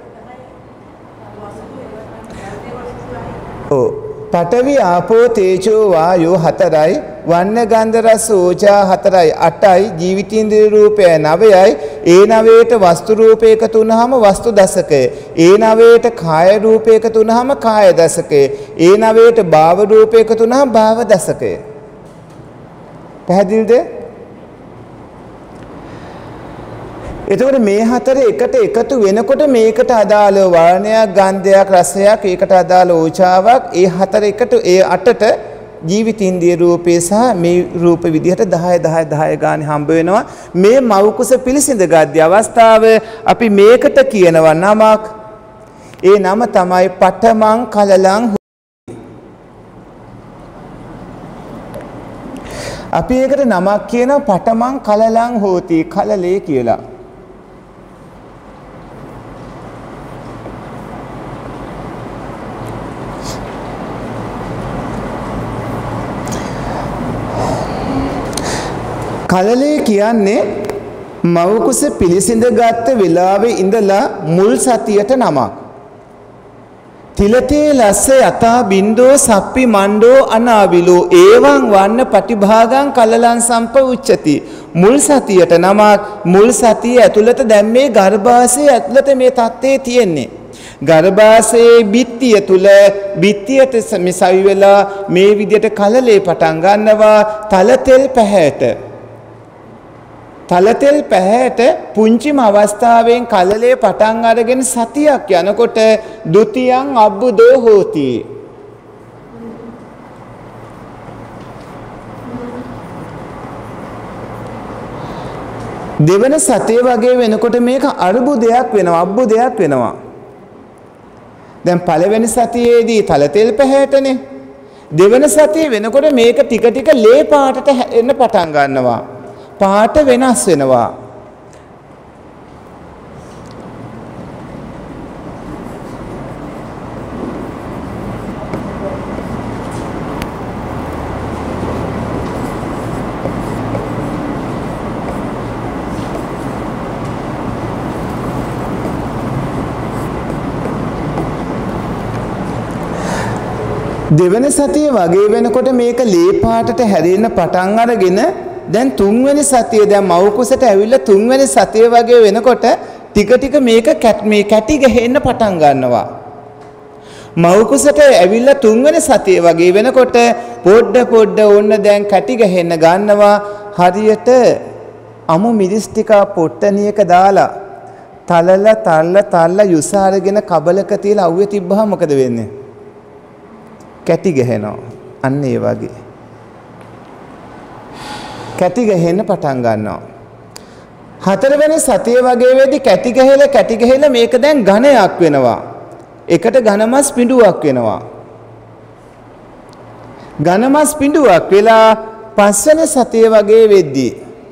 [SPEAKER 1] ඔව්. පඨවි ආපෝ තේජෝ වායෝ 4යි වන්න ගන්ධ රස ඕජා 4යි 8යි ජීවිතේන්ද්‍රිය රූපය 9යි ඒ 9ට වස්තු රූප එකතු වුනහම වස්තු දශකය ඒ 9ට කාය රූප එකතු වුනහම කාය දශකය ඒ 9ට භාව රූප එකතු වුනහම භාව දශකය. පැහැදිලිද? එතකොට මේ හතර එකට එකතු වෙනකොට මේකට අදාළ වර්ණයක් ගන්ධයක් රසයක් ඒකට අදාළ ඕජාවක් ඒ හතර එකට ඒ අටට ජීවිතින්ද්‍රිය රූපේ සහ මේ රූප විදිහට 10 10 10 ගානේ හම්බ වෙනවා. මේ මෞකුස පිළිසිඳ ගද්දී අවස්ථාව අපි මේකට කියනවා නමක්. ඒ නම තමයි පඨමං කලලං. අපි ඒකට නමක් කියනවා පඨමං කලලං හෝති කලලේ කියලා. කලලේ කියන්නේ මවකුස පිළිසිඳ ගත්ත වෙලාවේ ඉඳලා මුල් සතියට නමක්. තිලතේ ලස්ස යතා බින්දෝ සප්පි මණ්ඩෝ අනාවිලෝ ඒවං වන්න පටිභාගං කලලං සම්පඋච්චති. මුල් සතියට නමක්. මුල් සතිය ඇතුළත දැන් මේ ගර්භාෂයේ ඇතුළත මේ தත්ත්වයේ තියෙන්නේ. ගර්භාෂයේ බිත්තිය තුල බිත්තියට මිසවි වෙලා මේ විදිහට කලලේ පටන් ගන්නවා. තලතෙල් පැහැයට තලතෙල් පැහැයට පුංචිම අවස්ථාවෙන් කලලේ පටන් අරගෙන සතියක් යනකොට ဒ ුතියං අබ්බුදෝ හෝති. දෙවන සතිය වගේ වෙනකොට මේක අර්බුදයක් වෙනවා අබ්බුදයක් වෙනවා. දැන් පළවෙනි සතියේදී තලතෙල් පැහැයටනේ. දෙවන සතිය වෙනකොට මේක ටික ටික ලේ පාටට එන්න පටන් ගන්නවා. පාට වෙනස් වෙනවා. දෙවන සතිය වගේ වෙනකොට මේක ලේ පාටට හැරෙන්න පටන් අරගෙන දැන් තුන්වෙනි සතිය දැන් මවකුසට ඇවිල්ලා තුන්වෙනි සතිය වගේ වෙනකොට ටික ටික මේක කැටි ගහෙන්න පටන් ගන්නවා. මවකුසට ඇවිල්ලා තුන්වෙනි සතිය වගේ වෙනකොට පොඩ ඕන්න දැන් කැටි ගහෙන්න ගන්නවා. හරියට අමු මිරිස් ටික පොට්ටනියක දාලා තල්ල යුස අරගෙන කබලක තියලා අවුවේ තිබ්බහම මොකද වෙන්නේ? කැටි ගහනවා. අන්න ඒ වගේ කැටි ගහෙන්න පටන් ගන්නවා. හතරවෙනි සතිය වගේ වෙද්දි කැටි ගහලා මේක දැන් ඝනයක් වෙනවා. එකට ඝනමස් පිඬුවක් වෙනවා. ඝනමස් පිඬුවක් වෙලා පස්වෙනි සතිය වගේ වෙද්දි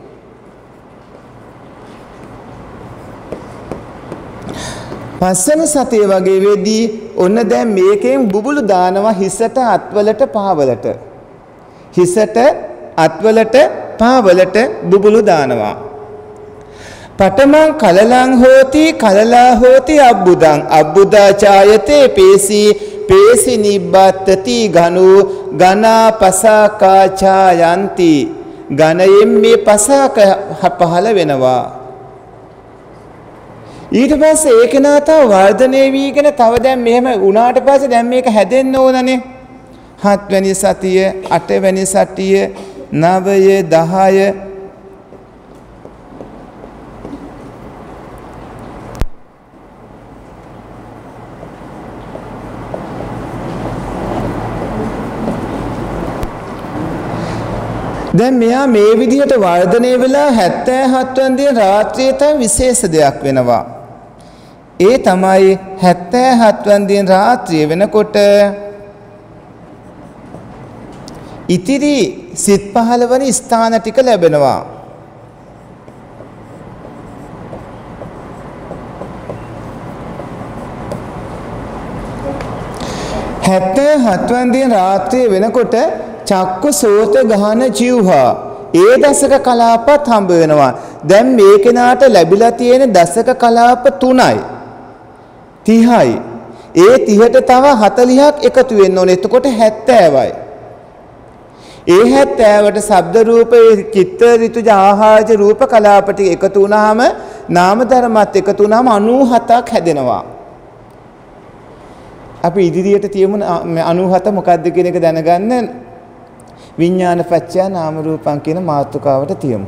[SPEAKER 1] ඔන්න දැන් මේකෙන් බුබුලු දානවා හිසට අත්වලට පාවලට. හිසට අත්වලට පාවලට බුබුලු දානවා. පඨමං කලලං හෝති කලලා හෝති අබ්බුදං අබ්බුදා ඡායතේ පේසි නිබ්බත්තති ඝනු ඝනා පසාකා ඡායන්ති. ඝනයෙන් මේ පසාක පහළ වෙනවා. ඊට පස්සේ ඒක නාතා වර්ධනය වීගෙන තව දැන් මෙහෙම වුණාට පස්සේ දැන් මේක හැදෙන්න ඕනනේ. 7 වෙනි සතිය 8 වෙනි සතිය 9 10 දැන් මෙයා මේ විදිහට වර්ධනය වෙලා 77 වෙනි දින රාත්‍රියේ තව විශේෂ දෙයක් වෙනවා. ඒ තමයි 77 වෙනි දින රාත්‍රිය වෙනකොට ඉතිරි සිත් 15 වෙනි ස්ථාන ටික ලැබෙනවා. හත්වන් දින රාත්‍රියේ වෙනකොට චක්කු සෝත ගහන ජීවහා ඒ දසක කලාපත් හම්බ වෙනවා. දැන් මේ කෙනාට ලැබිලා තියෙන දසක කලාප 3යි 30යි. ඒ 30ට තව 40ක් එකතු වෙන්න ඕනේ. එතකොට 70යි. ඒ 70ට ශබ්ද රූප චිත්ත ඍතුජ ආහාරජ රූප කලාප ටික එකතු වුණාම නාම ධර්මات එකතු වුණාම 97ක් හැදෙනවා. අපි ඉදිරියට තියමු 97 මොකක්ද කියන එක දැනගන්න විඥාන පත්‍ය නාම රූපං කියන මාතෘකාවට තියමු.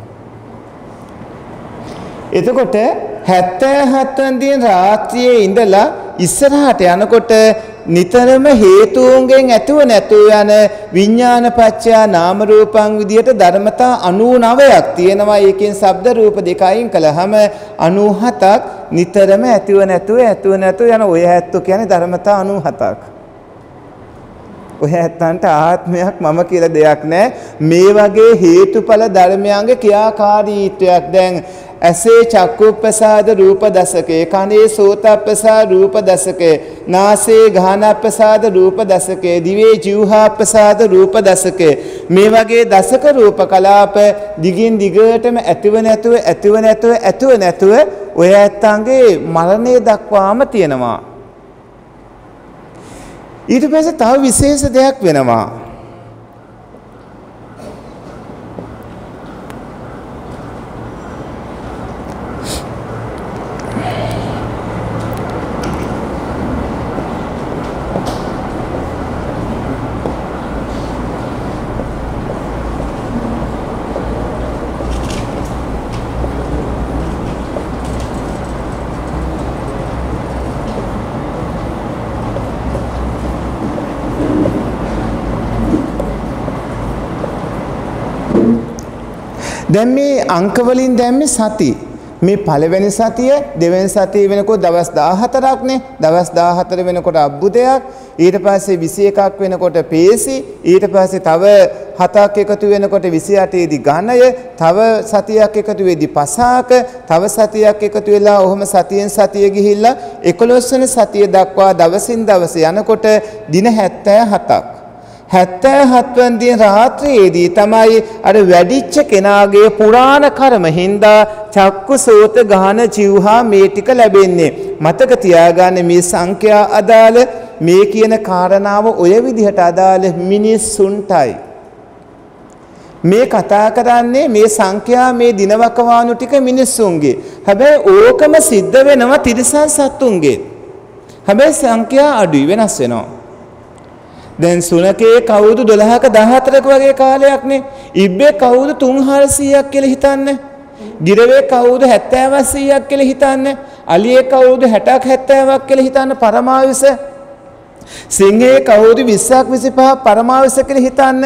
[SPEAKER 1] එතකොට 77 වෙනි දින රාත්‍රියේ ඉඳලා ඉස්සරහට යනකොට නිතරම හේතුන්ගෙන් ඇතුව නැතුව යන විඥාන පත්‍ය නාම රූපං විදියට ධර්මතා 99ක් තියෙනවා. ඒකෙන් ශබ්ද රූප දෙක අයින් කළාම 97ක් නිතරම ඇතුව නැතුව යන ඔය ඇත්තු කියන්නේ ධර්මතා 97ක්. ඔය ඇත්තන්ට ආත්මයක් මම කියලා දෙයක් නැහැ. මේ වගේ හේතුඵල ධර්මයන්ගේ ක්‍රියාකාරීත්වයක් දැන් ඇසේ චක්කුප්පසාද රූප දසකේ, කනේ සෝතප්පසාද රූප දසකේ, නාසයේ ගානප්පසාද රූප දසකේ, දිවේ ජීවහාප්පසාද රූප දසකේ. මේ වගේ දසක රූප කලාප දිගින් දිගටම ඇතිව නැතුව ඔය ඇත්තන්ගේ මරණය දක්වාම තියෙනවා. ඊට පස්සේ තව විශේෂ දෙයක් වෙනවා. දැන් මේ අංක වලින් දැම්මේ සති. මේ පළවෙනි සතිය දෙවෙනි සතිය වෙනකොට දවස් 14ක් නේ. දවස් 14 වෙනකොට අබ්බුදයක්. ඊට පස්සේ 21ක් වෙනකොට පේසි. ඊට පස්සේ තව 7ක් එකතු වෙනකොට 28 දී ඝනය. තව සතියක් එකතු වෙදී පසාක. තව සතියක් එකතු වෙලා ඔහොම සතියෙන් සතිය ගිහිල්ලා 11 වෙනි සතිය දක්වා දවසින් දවස යනකොට දින 77ක්. 77 වෙනි දින රාත්‍රියේදී තමයි අර වැඩිච්ච කෙනාගේ පුරාණ කර්ම හින්දා චක්කු සෝත ගාන ජීවහා මේ ටික ලැබෙන්නේ. මතක තියාගන්න මේ සංඛ්‍යා අදාළ මේ කියන කාරණාව ඔය විදිහට අදාළ මිනිස්සුන්ටයි. මේ කතා කරන්නේ මේ සංඛ්‍යා මේ දිනවකවානු ටික මිනිස්සුන්ගේ. හැබැයි ඕකම සිද්ධ වෙනවා තිරිසන් සත්තුන්ගේ. හැබැයි සංඛ්‍යා අඩුයි වෙනස් වෙනවා. දැන් සුනකේ කවුද 12ක 14ක වගේ කාලයක් නේ. ඉබ්බේ කවුද 300ක් කියලා හිතන්න. ගිරවේ කවුද 70ක් කියලා හිතන්න. අලියේ කවුද 60ක් 70ක් කියලා හිතන්න පරමාවිස. සිංහේ කවුද 20ක් 25ක් පරමාවිස කියලා හිතන්න.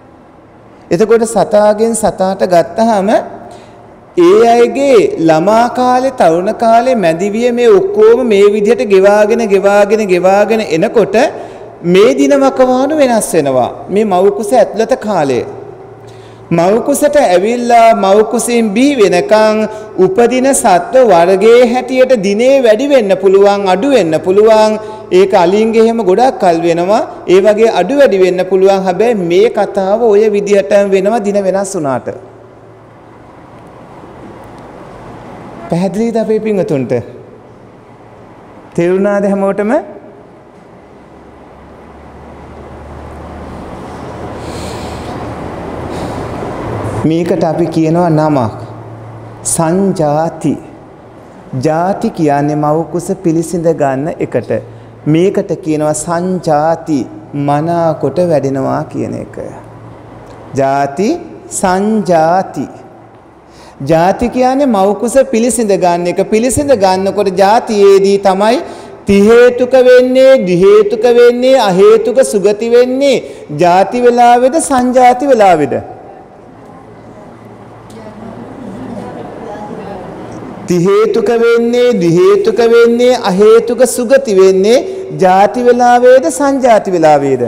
[SPEAKER 1] එතකොට සතාගෙන් සතාට ගත්තාම ඒ අයගේ ළමා කාලේ තරුණ කාලේ මැදිවිය මේ ඔක්කොම මේ විදිහට ගෙවාගෙන එනකොට මේ දිනවකවානු වෙනස් වෙනවා. මේ මව් කුස ඇතුළත කාලය. මව් කුසට ඇවිල්ලා මව් කුසින් බිහි වෙනකන් උපදින සත්ව වර්ගයේ හැටියට දිනේ වැඩි වෙන්න පුළුවන් අඩු වෙන්න පුළුවන්. ඒක අලින්ගේ හැම ගොඩක් කල් වෙනවා. ඒ වගේ අඩු වැඩි වෙන්න පුළුවන්. හැබැයි මේ කතාව ඔය විදිහටම වෙනවා දින වෙනස් වුණාට. පැහැදිලිද අපේ පින්වතුන්ට? තේරුණාද හැමෝටම? මේකට අපි කියනවා නමක් සංජාති. ජාති කියන්නේ මව් කුස පිළිසිඳ ගන්න එකට. මේකට කියනවා සංජාති මනාකොට වැඩෙනවා කියන එක. ජාති සංජාති. ජාති කියන්නේ මව් කුස පිළිසිඳ ගන්න එක. පිළිසිඳ ගන්නකොට ජාතියේදී තමයි ති හේතුක වෙන්නේ, දි හේතුක වෙන්නේ, අ හේතුක සුගති වෙන්නේ. ජාති වෙලාවෙද සංජාති වෙලාවෙද? ති හේතුක වෙන්නේ, දි හේතුක වෙන්නේ, අ හේතුක සුගති වෙන්නේ ජාති වෙලාවේද සංජාති වෙලාවේද?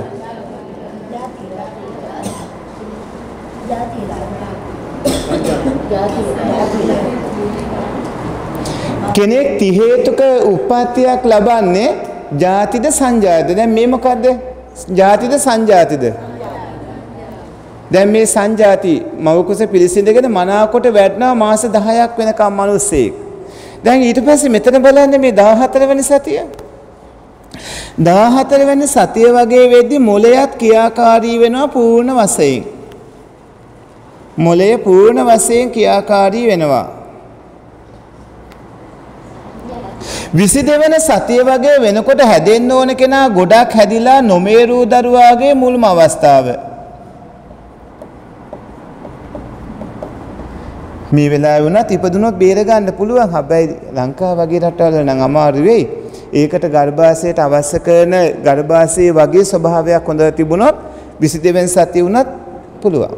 [SPEAKER 1] කෙනෙක් ති හේතුක උප්පත්තියක් ලබන්නේ ජාතිද සංජාතිද? දැන් මේ මොකද්ද? ජාතිද සංජාතිද? දැන් මේ සංජාති මවකුස පිළිසිඳගෙන මනාකොට වැඩනවා මාස 10ක් වෙනකම් මිනිස්සෙක්. දැන් ඊට පස්සේ මෙතන බලන්න මේ 14 වෙනි සතිය. 14 වෙනි සතිය වගේ වෙද්දි මොළයත් ක්‍රියාකාරී වෙනවා පූර්ණ වශයෙන්. මොළය පූර්ණ වශයෙන් ක්‍රියාකාරී වෙනවා. 22 වෙනි සතිය වගේ වෙනකොට හැදෙන්න ඕන කෙනා ගොඩක් හැදිලා නොමේරූ දරුවාගේ මුල්ම අවස්ථාව. මේ වෙලාවේ වුණත් ඉපදුනොත් බේර ගන්න පුළුවන්. හැබැයි ලංකාව වගේ රටවල නම් අමාරු වෙයි. ඒකට ගර්භාෂයට අවශ්‍ය කරන ගර්භාෂයේ වගේ ස්වභාවයක් හොඳ තිබුණොත් 22 වෙනි සතිය වුණත් පුළුවන්.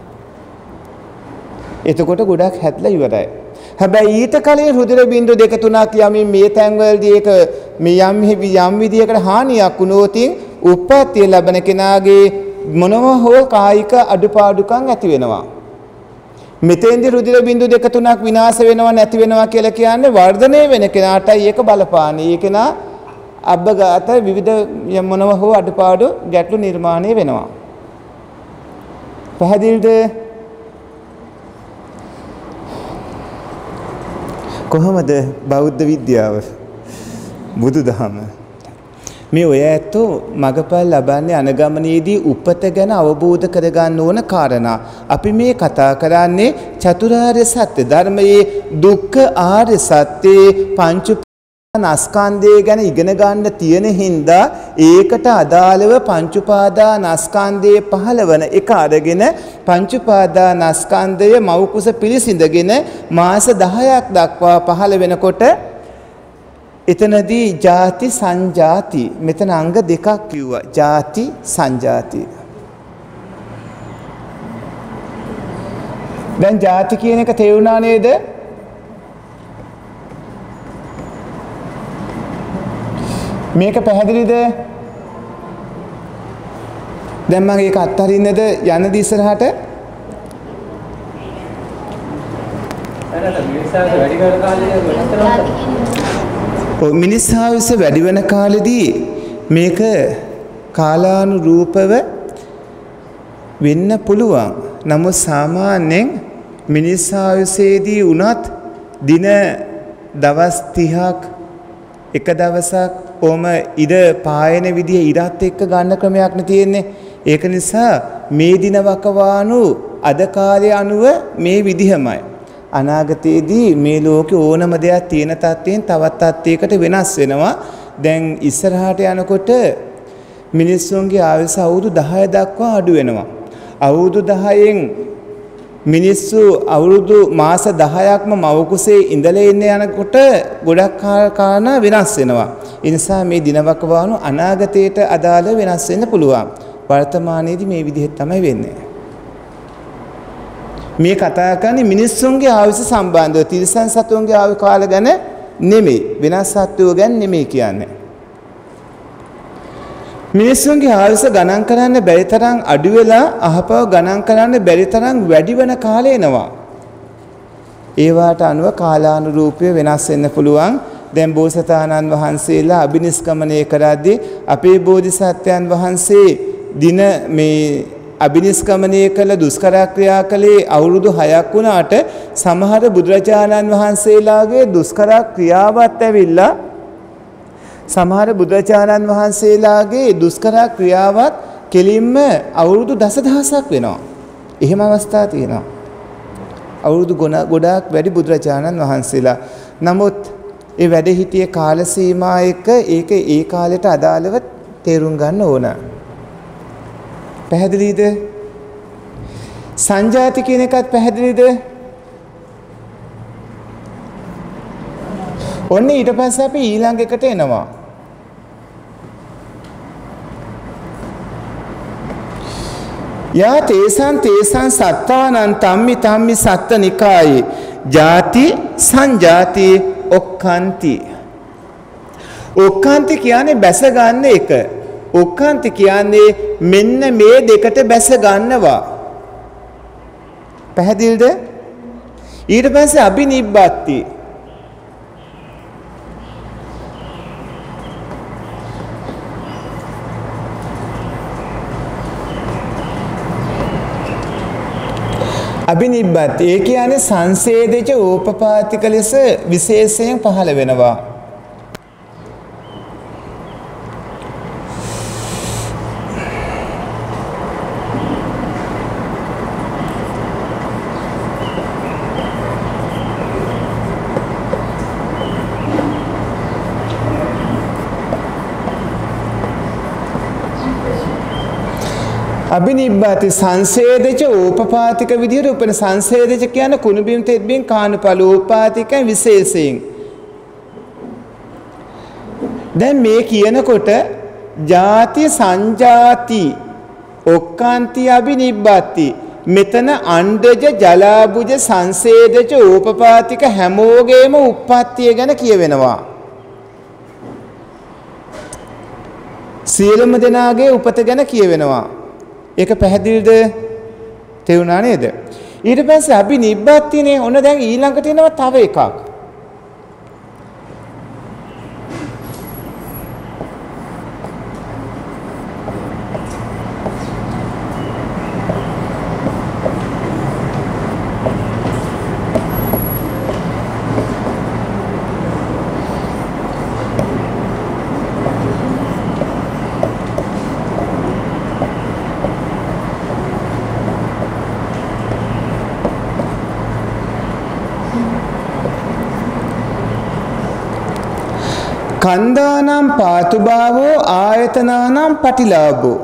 [SPEAKER 1] එතකොට ගොඩක් හැදලා ඉවරයි. හැබැයි ඊට කලින් රුධිර බිඳු 2 3ක් යමින් මේ තැන්වලදී ඒක මේ යම් විදියකට හානියක් වුණොත් උප්පත්තිය ලැබෙන කෙනාගේ මොනවා හෝ කායික අඩුපාඩුකම් ඇති වෙනවා. මෙතෙන්දී රුධිර බිඳු 2 3ක් විනාශ වෙනවා නැති වෙනවා කියලා කියන්නේ වර්ධනය වෙන කෙනාටයි ඒක බලපාන්නේ. ඒ කෙනා අබ්බගත විවිධ මොනවා හෝ අඩුපාඩු ගැටලු නිර්මාණය වෙනවා. පැහැදිලිද? කොහොමද බෞද්ධ විද්‍යාව? බුදුදහම. මේ ඔය ඇත්තෝ මගපල් ලබන්නේ අනගමනයේදී උපත ගැන අවබෝධ කරගන්න ඕන කාරණා. අපි මේ කතා කරන්නේ චතුරාර්ය සත්‍ය ධර්මයේ දුක්ඛ ආර්ය සත්‍යයේ පංච උපාදානස්කන්ධය ගැන ඉගෙන ගන්න තියෙන හින්දා ඒකට අදාළව පංච උපාදානස්කන්ධයේ පහළවන එක අරගෙන පංච උපාදානස්කන්ධය මව්කුස පිළිසිඳගෙන මාස 10ක් දක්වා පහළ වෙනකොට එතනදී ಜಾති සංජාති මෙතන අංග දෙකක් කිව්වා. ಜಾති සංජාති. දැන් ಜಾති කියන එක තේරුණා නේද? මේක පැහැදිලිද? දැන් මම ඒක අත්හරින්නද යන්නද ඉස්සරහට? මිනිස් ආයුෂ වැඩි වෙන කාලෙදී මේක කාලානුරූපව වෙන්න පුළුවන්. නමුත් සාමාන්‍යයෙන් මිනිස් ආයුෂයේදී උනත් දින දවස් 30ක් එක දවසක් ඕම ඉර පායන විදිය ඉරත් එක්ක ගන්න ක්‍රමයක් නේ තියෙන්නේ. ඒක නිසා මේ දින වකවානු අද කාලේ අනුව මේ විදිහමයි. අනාගතයේදී මේ ලෝකේ ඕනම දෙයක් තියෙන තත්ත්වයෙන් තවත් තත්ත්වයකට වෙනස් වෙනවා. දැන් ඉස්සරහට යනකොට මිනිස්සුන්ගේ ආයුෂ අවුරුදු 10 දක්වා අඩු වෙනවා. අවුරුදු 10න් මිනිස්සු අවුරුදු මාස 10ක්ම මව කුසේ ඉඳලා ඉන්න යනකොට ගොඩක් කාරණා වෙනස් වෙනවා. ඒ නිසා මේ දිනවකවානු අනාගතයට අදාළ වෙනස් වෙන්න පුළුවන්. වර්තමානයේදී මේ විදිහට තමයි වෙන්නේ. මේ කතා කරන්නේ මිනිස්සුන්ගේ ආයුෂ සම්බන්ධව තිරිසන් සතුන්ගේ ආයු කාල ගැන නෙමෙයි. වෙනස් සත්වෝ ගැන නෙමෙයි කියන්නේ. මිනිස්සුන්ගේ ආයුෂ ගණන් කරන්න බැරි තරම් අඩු වෙලා අහපව ගණන් කරන්න බැරි තරම් වැඩි වෙන කාලය එනවා. ඒවාට අනුව කාලානුරූපය වෙනස් වෙන්න පුළුවන්. දැන් බෝසතාණන් වහන්සේලා අබිනිෂ්ක්‍මණය කරද්දී අපේ බෝධිසත්වයන් වහන්සේ දින මේ අබිනිෂ්ක්‍මණය කළ දුෂ්කර ක්‍රියා කළේ අවුරුදු 6ක් වුණාට සමහර බුදුරජාණන් වහන්සේලාගේ දුෂ්කර ක්‍රියාවත් ඇවිල්ලා සමහර බුදුරජාණන් වහන්සේලාගේ දුෂ්කර ක්‍රියාවත් කෙලින්ම අවුරුදු දසදහසක් වෙනවා. එහෙම අවස්ථා තියෙනවා. අවුරුදු ගොඩාක් වැඩි බුදුරජාණන් වහන්සේලා. නමුත් ඒ වැඩ හිටියේ කාල සීමා එක ඒක ඒ කාලයට අදාළව තේරුම් ගන්න ඕන. පැහැදිලිද? සංජාති කියන එකත් පැහැදිලිද? ඔන්න ඊට පස්සේ අපි ඊළඟ එකට එනවා. යා තේසං සත්තානං තම්මි සත්ත නිකායේ ಜಾති සංජාති ඔක්කාන්ති. ඔක්කාන්ති කියන්නේ බැස ගන්න එක. ඔක්කාන්ති කියන්නේ මෙන්න මේ දෙකට බැස ගන්නවා. පැහැදිලිද? ඊට පස්සේ අබිනිබ්බති. අබිනිබ්බත් ඒ කියන්නේ සංසේදෙච ඕපපාතික ලෙස විශේෂයෙන් පහළ වෙනවා. අබිනිබ්බති සංසේදච ඕපපාතික විදියට උපන සංසේදච කියන්නේ කුණු බිම් තෙත් බිම් කාණුපල ඕපපාතිකයන් විශේෂයෙන්. දැන් මේ කියනකොට ಜಾති සංජාති ඔක්කාන්ති අබිනිබ්බති මෙතන අණ්ඩජ ජලාබුජ සංසේදච ඕපපාතික හැමෝගේම උප්පත්තිය ගැන කියවෙනවා. සියලුම දෙනාගේ උපත ගැන කියවෙනවා. ඒක පැහැදිලිද? තේරුණා නේද? ඊට පස්සේ අබිනිබ්බතිනේ ඔන්න දැන් ඊළඟට එනවා තව එකක්. කන්දානම් පාතුභාවෝ ආයතනානම් පටිලාභෝ.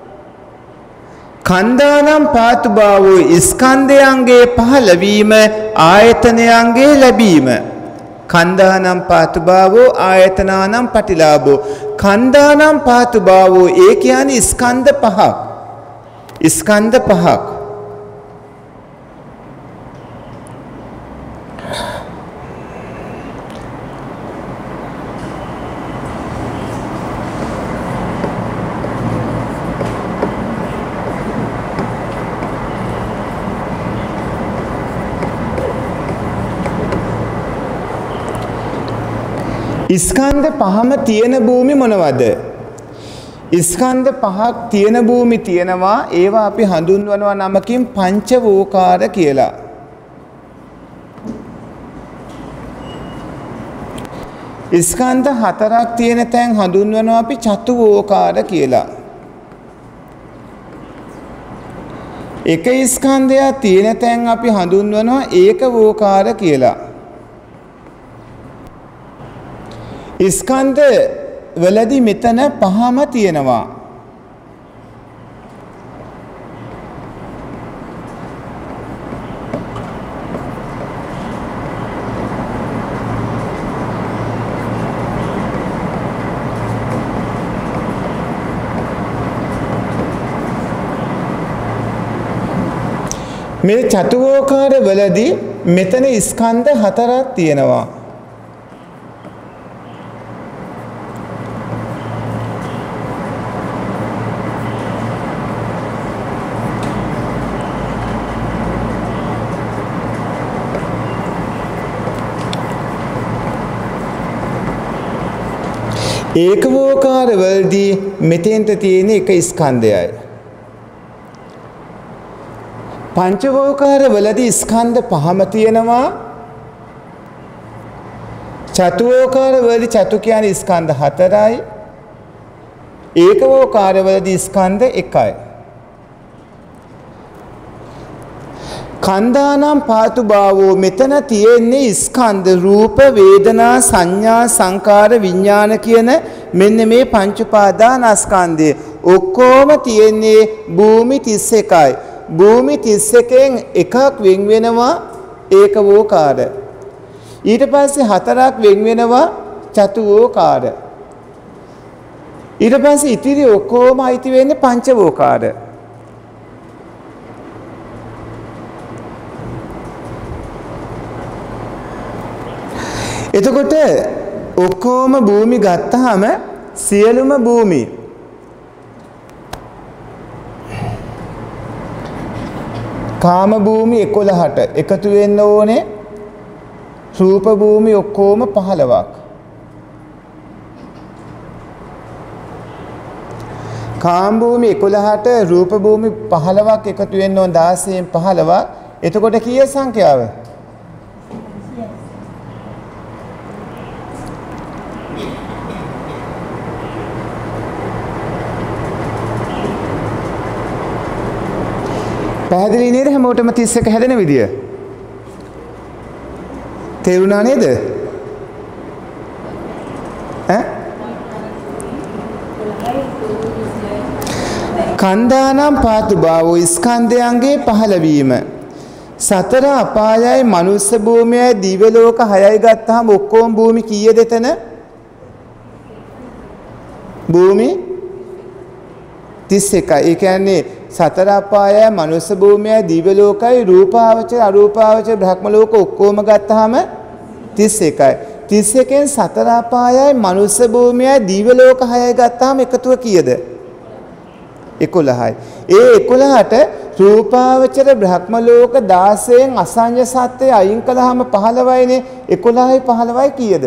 [SPEAKER 1] කන්දානම් පාතුභාවෝ ස්කන්ධයන්ගේ පහළවීම ආයතනයන්ගේ ලැබීම. කන්දානම් පාතුභාවෝ ආයතනානම් පටිලාභෝ. කන්දානම් පාතුභාවෝ ඒ කියන්නේ ස්කන්ධ පහක්. ස්කන්ධ පහක්. ස්කන්ධ පහම තියෙන භූමි මොනවද? ස්කන්ධ පහක් තියෙන භූමි තියෙනවා. ඒවා අපි හඳුන්වනවා නමකින් පංචවෝකාර කියලා. ස්කන්ධ හතරක් තියෙන තැන් හඳුන්වනවා අපි චතුවෝකාර කියලා. එක ස්කන්ධයක් තියෙන තැන් අපි හඳුන්වනවා ඒකවෝකාර කියලා. ස්කන්ධ වලදී මෙතන පහම තියෙනවා. මේ චතුවෝකාර වලදී මෙතන ස්කන්ධ හතරක් තියෙනවා. ඒකවෝකාර වලදී මෙතෙන්ට තියෙන එක ස්කන්ධයයි. පංචවෝකාර වලදී ස්කන්ධ පහම තියෙනවා. චතුවෝකාර වලදී චතු කියන්නේ ස්කන්ධ හතරයි. ඒකවෝකාර වලදී ස්කන්ධ එකයි. කන්දානම් පාතුභාවෝ මෙතන තියෙන්නේ ස්කන්ධ රූප වේදනා සංඥා සංකාර විඥාන කියන මෙන්න මේ පංච උපාදානස්කන්ධය ඔක්කොම තියෙන්නේ භූමි 31යි. භූමි 31න් එකක් වෙන් වෙනවා ඒකවෝකාර. ඊට පස්සේ හතරක් වෙන් වෙනවා චතුවෝකාර. ඊට පස්සේ ඉතිරි ඔක්කොම අයිති වෙන්නේ පංචවෝකාර. එතකොට ඔක්කොම භූමි ගත්තාම සියලුම භූමි කාම භූමි 11ට එකතු වෙන්න ඕනේ. රූප භූමි ඔක්කොම 15ක්. කාම භූමි 11ට රූප භූමි 15ක් එකතු වෙන්න ඕන 16න් 15ක්. එතකොට කීයේ සංඛ්‍යාව? පැහැදිලි නේද හැමෝටම 31 හැදෙන විදිය? තේරුණා නේද? කන්දානම් පාතු භාවෝ ස්කන්ධයන්ගේ පහළවීම සතර අපායයි මනුස්ස භූමියයි දිව්‍ය ලෝක 6යි ගත්තාම ඔක්කොම භූමි කීයද එතන? භූමි 31යි. ඒ කියන්නේ සතර අපායයි මනුස්ස භූමියයි දිව්‍ය ලෝකයි රූපාවචර අරූපාවචර බ්‍රහ්ම ලෝක ඔක්කොම ගත්තාම 31යි. 31න් සතර අපායයි මනුස්ස භූමියයි දිව්‍ය ලෝක 6යි ගත්තාම එකතුව කීයද? 11යි. ඒ 11ට රූපාවචර බ්‍රහ්ම ලෝක 16න් අසඤ්ඤ සත්‍යය අයින් කළාම 15යිනේ. 11යි 15යි කීයද?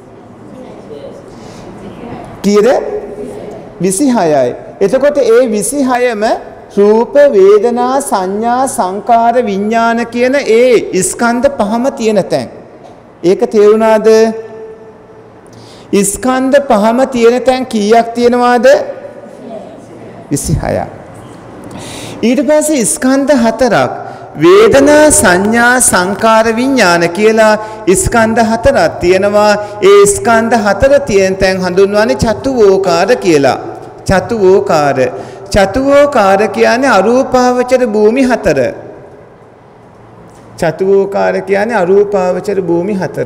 [SPEAKER 1] කීයද? 26යි. එතකොට ඒ 26ම රූප වේදනා සංඥා සංකාර විඥාන කියන ඒ ස්කන්ධ පහම තියෙන තැන්. ඒක තේරුණාද? ස්කන්ධ පහම තියෙන තැන් කීයක් තියෙනවද? 26ක්. ඊට පස්සේ ස්කන්ධ හතරක් වේදනා සංඥා සංකාර විඥාන කියලා ස්කන්ධ හතරක් තියෙනවා. ඒ ස්කන්ධ හතර තියෙන තැන් හඳුන්වන්නේ චතුෝකාර කියලා. චතුෝකාර. චතුෝකාර කියන්නේ අරූපාවචර භූමි හතර. චතුෝකාර කියන්නේ අරූපාවචර භූමි හතර.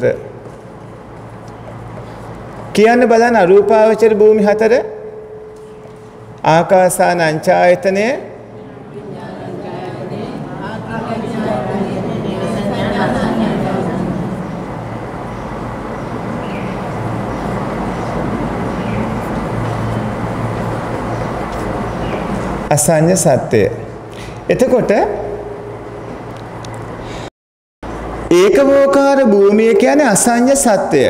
[SPEAKER 1] කියන්න බලන්න අරූපාවචර භූමි හතර. ආකාසානංචායතනේ අසඤ්ඤ සත්‍යය. එතකොට ඒකවෝකාර භූමිය කියන්නේ අසඤ්ඤ සත්‍යය.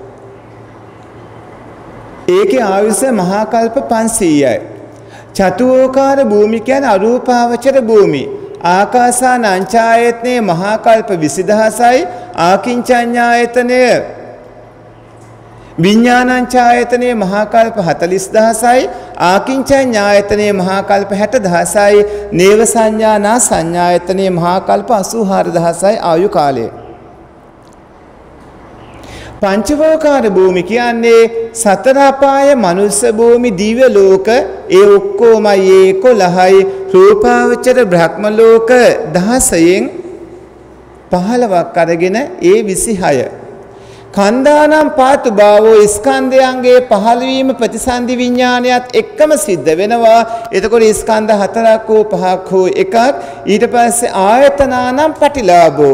[SPEAKER 1] ඒකේ ආයුෂ මහා කල්ප 500යි. චතුෝකාර භූමි කියන්නේ අරූපාවචර භූමි. ආකාසානංචායතනේ මහා කල්ප 20000යි. ආකින්චඤ්ඤායතනය විඥානංචායතනේ මහා කල්ප 40000යි. ආකින්චඤ්ඤායතනේ මහා කල්ප 60000යි. නේව සංඥානා සංඥායතනේ මහා කල්ප 84000යි ආයු කාලය. පංචවෝකාර භූමි කියන්නේ සතර අපාය මනුස්ස භූමි දිව්‍ය ලෝක ඒ ඔක්කොමයි 11යි. රූපාවචර බ්‍රහ්ම ලෝක 16න් 15ක් අරගෙන ඒ 26. කන්දානම් පාතු භාවෝ ස්කන්ධයන්ගේ පහළවීම ප්‍රතිසන්දි විඥානයත් එක්කම සිද්ධ වෙනවා. එතකොට ස්කන්ධ හතරක් හෝ පහක් හෝ එකක්. ඊට පස්සේ ආයතනානම් පටිලාභෝ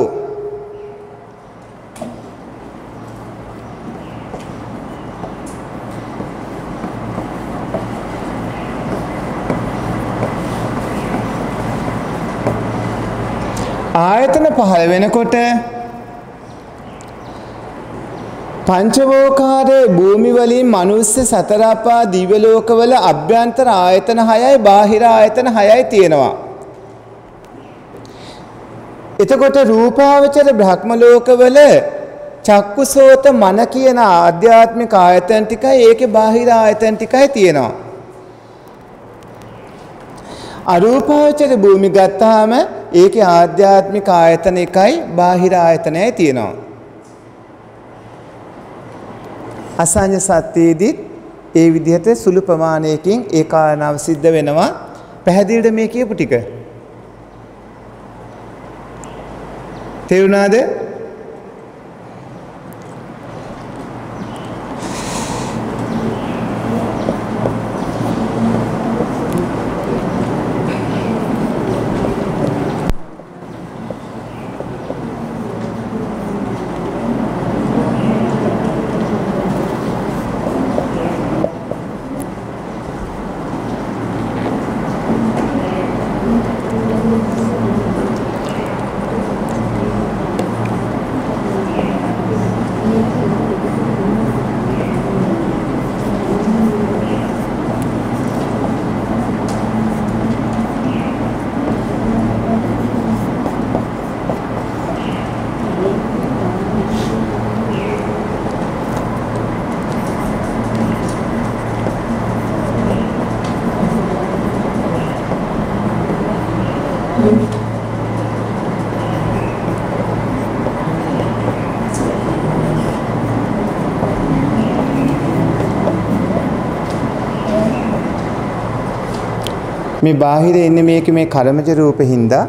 [SPEAKER 1] ආයතන පහළ වෙනකොට පංචවෝකාර භූමි වලින් මනුස්ස සතර අපා දිව්‍ය ලෝකවල අභ්‍යන්තර ආයතන 6යි බාහිර ආයතන 6යි තියෙනවා. එතකොට රූපාවචර බ්‍රහ්ම ලෝකවල චක්කුසෝත මන කියන ආධ්‍යාත්මික ආයතන ටිකයි ඒකේ බාහිර ආයතන ටිකයි තියෙනවා. අරූපාවචර භූමි ගත්තාම ඒකේ ආධ්‍යාත්මික ආයතන එකයි බාහිර ආයතනයයි තියෙනවා. අසඤ්ඤ සත්‍යයේදී ඒ විදිහට සුළු ප්‍රමාණයකින් ඒ කාරණාව සිද්ධ වෙනවා. පැහැදිලිද මේ කියපු ටික? තේරුණාද? මේ බාහිර ඉන්නේ මේක මේ කර්මජ රූප හින්දා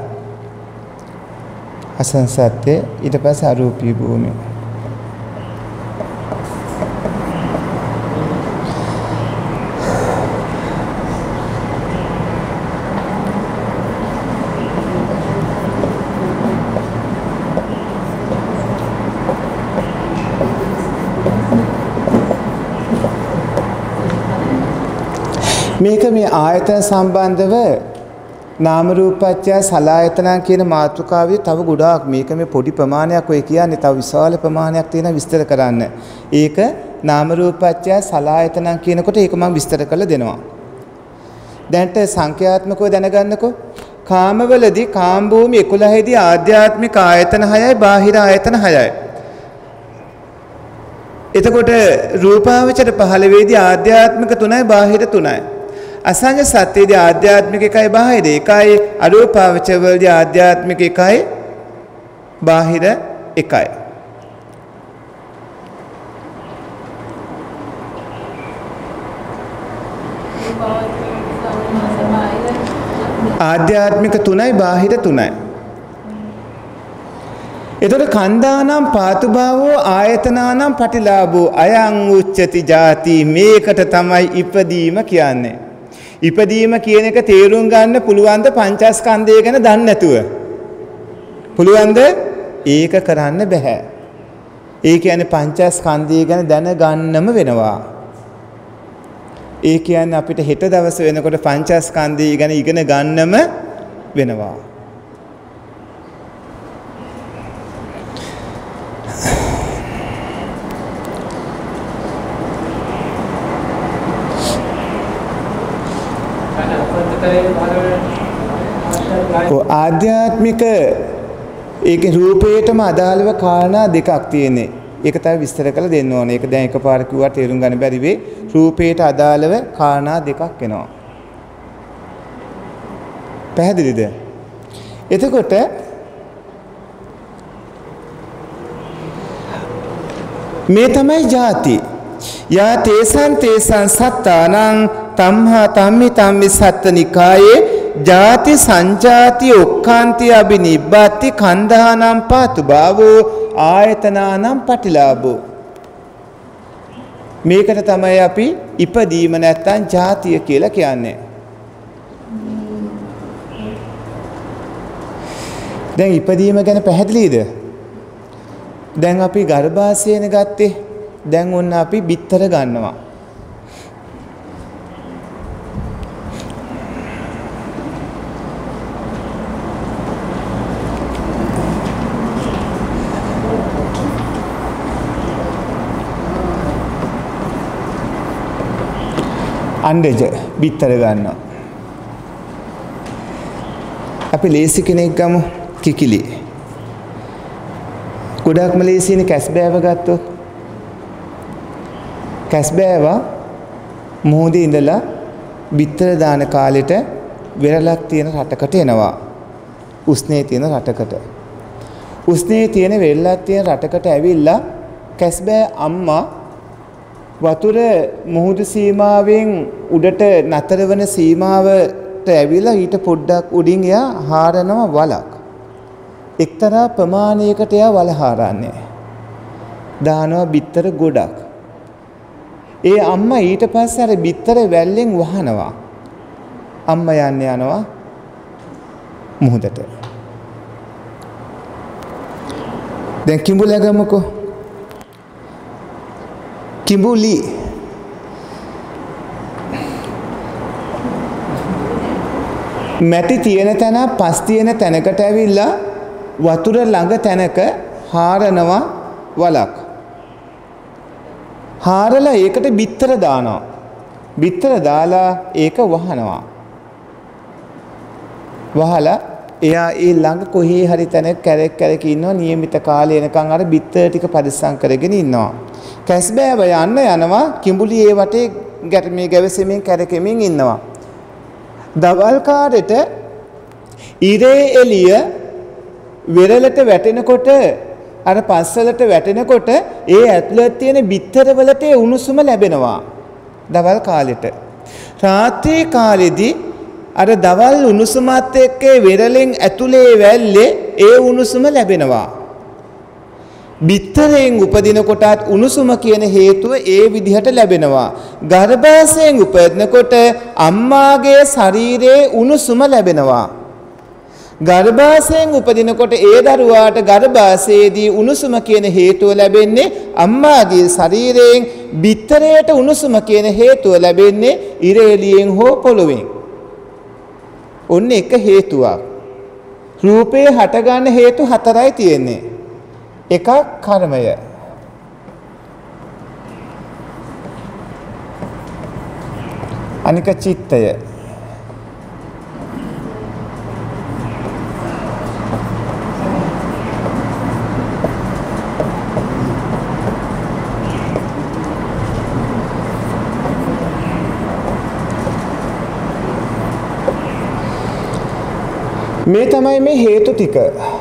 [SPEAKER 1] අසංසත්‍ය ඊට පස්සේ අරූපී භූමිය. මේක මේ ආයතන සම්බන්ධව නාම රූපච්ඡය සලආයතන කියන මාතෘකාවේ තව ගොඩාක් මේක මේ පොඩි ප්‍රමාණයක් ඔය කියන්නේ තව විශාල ප්‍රමාණයක් තියෙන විස්තර කරන්න. ඒක නාම රූපච්ඡය සලආයතන කියනකොට ඒක මම විස්තර කරලා දෙනවා. දැන්ට සංඛ්‍යාත්මකව දැනගන්නකෝ. කාමවලදී කාම භූමි 11 දී ආධ්‍යාත්මික ආයතන 6යි බාහිර ආයතන 6යි. එතකොට රූපාවචර 15 දී ආධ්‍යාත්මික 3යි බාහිර 3යි. අසංජ සත්‍යයේදී ආධ්‍යාත්මික එකයි බාහිර එකයි අරූපාවචර වලදී ආධ්‍යාත්මික එකයි බාහිර එකයි. ආධ්‍යාත්මික 3යි බාහිර 3යි. එතකොට කන්දානම් පාතුභාවෝ ආයතනානම් පටිලාභෝ අයං උච්චති ජාති මේකට තමයි ඉපදීම කියන්නේ. ඉපදීම කියන එක තේරුම් ගන්න පුළුවන් ද පංචස්කන්ධය ගැන දන්නේ නැතුව? පුළුවන්ද? ඒක කරන්න බෑ. ඒ කියන්නේ පංචස්කන්ධය ගැන දැනගන්නම වෙනවා. ඒ කියන්නේ අපිට හෙට දවස වෙනකොට පංචස්කන්ධය ගැන ඉගෙන ගන්නම වෙනවා. ආධ්‍යාත්මික ඒකේ රූපේටම අදාළව කාරණා දෙකක් තියෙන්නේ. ඒක තමයි විස්තර කරලා දෙන්න ඕනේ. ඒක දැන් එකපාර කිව්වට තේරුම් ගන්න බැරි වෙයි. රූපේට අදාළව කාරණා දෙකක් එනවා. පැහැදිලිද? එතකොට මේ තමයි ජාති. යා තේසං සත්තානං තම්හා තම්මි තම්මි සත්තනිකායේ ජාති සංජාති ඔක්කාන්ති අබිනිබ්බති කන්දානම් පාතුභාවෝ ආයතනානම් පටිලාභෝ. මේකට තමයි අපි ඉපදීම නැත්තම් ජාතිය කියලා කියන්නේ. දැන් ඉපදීම ගැන පැහැදිලිද? දැන් අපි ගර්භාෂයන ගත්තේ. දැන් ඔන්න අපි බිත්තර ගන්නවා. අණ්ඩජ බිත්තර ගන්නවා. අපි ලේසි කෙනෙක් ගමු කිකිලි. ගොඩක්ම ලේසිනේ කැස්බෑව ගත්තොත්. කැස්බෑව මොහොතේ ඉඳලා බිත්තර දාන කාලෙට වෙරළක් තියෙන රටකට එනවා. උස්නේ තියෙන රටකට. උස්නේ තියෙන වෙරළක් තියෙන රටකට ඇවිල්ලා කැස්බෑ අම්මා වතුර මුහුදු සීමාවෙන් උඩට නතර වෙන සීමාවට ඇවිල්ලා ඊට පොඩ්ඩක් උඩින් එයා හාරනවා වලක්. එක්තරා ප්‍රමාණයකට එයා වල හාරන්නේ. දානවා බිත්තර ගොඩක්. ඒ අම්මා ඊට පස්සේ අර බිත්තර වැල්ලෙන් වහනවා. අම්මා යනවා මුහුදට. දැන් කිඹුල ගමුකෝ. කිඹුලි මැටි තියෙන තැන පස් තියෙන තැනකට ඇවිල්ලා වතුර ළඟ තැනක හාරනවා වලක්. හාරලා ඒකට බිත්තර දානවා. බිත්තර දාලා ඒක වහනවා. වහලා එයා ඒ ළඟ කොහේ හරි තැනක කැරක් කැරක ඉන්නවා. નિયમિત කාලය එනකන් අර බිත්තර ටික පරිස්සම් කරගෙන ඉන්නවා. කැස්බෑව යනවා කිඹුලි ඒ වටේ ගැටමේ ගැවසෙමින් කැරකෙමින් ඉන්නවා. දවල් කාලෙට ඉරේ එළිය වෙරළට වැටෙනකොට අර පස්සලට වැටෙනකොට ඒ ඇතුළත තියෙන බිත්තරවලට උණුසුම ලැබෙනවා දවල් කාලෙට. රාත්‍රී කාලෙදී අර දවල් උණුසුමත් එක්ක වෙරළෙන් ඇතුලේ වැල්ලේ ඒ උණුසුම ලැබෙනවා. බිත්තරයෙන් උපදින කොටත් උණුසුම කියන හේතුව ඒ විදිහට ලැබෙනවා. ගර්භාෂයෙන් උපදිනකොට අම්මාගේ ශරීරයේ උණුසුම ලැබෙනවා. ගර්භාෂයෙන් උපදිනකොට ඒ දරුවාට ගර්භාෂයේදී උණුසුම කියන හේතුව ලැබෙන්නේ අම්මාගේ ශරීරයෙන්. බිත්තරයට උණුසුම කියන හේතුව ලැබෙන්නේ ඉරේලියෙන් හෝ පොළොවෙන්. ඔන්න එක හේතුවක්. රූපේ හටගන්න හේතු 4යි තියෙන්නේ. එකක් කර්මය. අනික චිත්තය. මේ තමයි මේ හේතු ටික.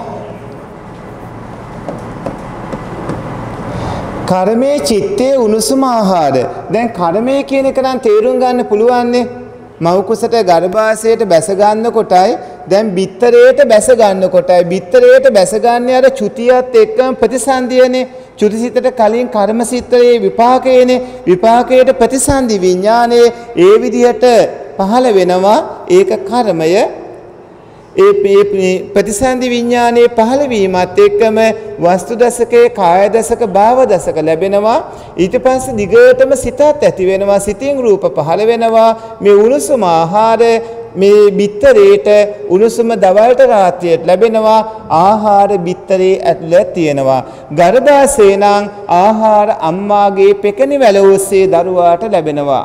[SPEAKER 1] කර්මයේ චිත්තයේ උණුසුම ආහාර. දැන් කර්මය කියන එක නම් තේරුම් ගන්න පුළුවන්නේ. මව් කුසට ගර්භාෂයට බැස ගන්න කොටයි දැන් බිත්තරයට බැස ගන්න කොටයි. බිත්තරයට බැස ගන්න අර චුතියත් එක්කම ප්‍රතිසන්දියනේ. චුතිසිතට කලින් කර්මසිතේ විපාකයේනේ. විපාකයට ප්‍රතිසන්දි විඥානයේ ඒ විදිහට පහළ වෙනවා. ඒක කර්මය. ඒ ප්‍රතිසන්දි විඥානයේ පහළ වීමත් එක්කම වස්තු දසකේ කාය දසක භාව දසක ලැබෙනවා. ඊට පස්සේ දිගටම සිතත් ඇති වෙනවා. සිතින් රූප පහළ වෙනවා. මේ උණුසුම ආහාර මේ බිත්තරේට උණුසුම දවල්ට රාත්‍රියට ලැබෙනවා. ආහාර බිත්තරේ ඇතුළත තියෙනවා. ගර්භාෂයේ නම් ආහාර අම්මාගේ පෙකණි වැල ඔස්සේ දරුවාට ලැබෙනවා.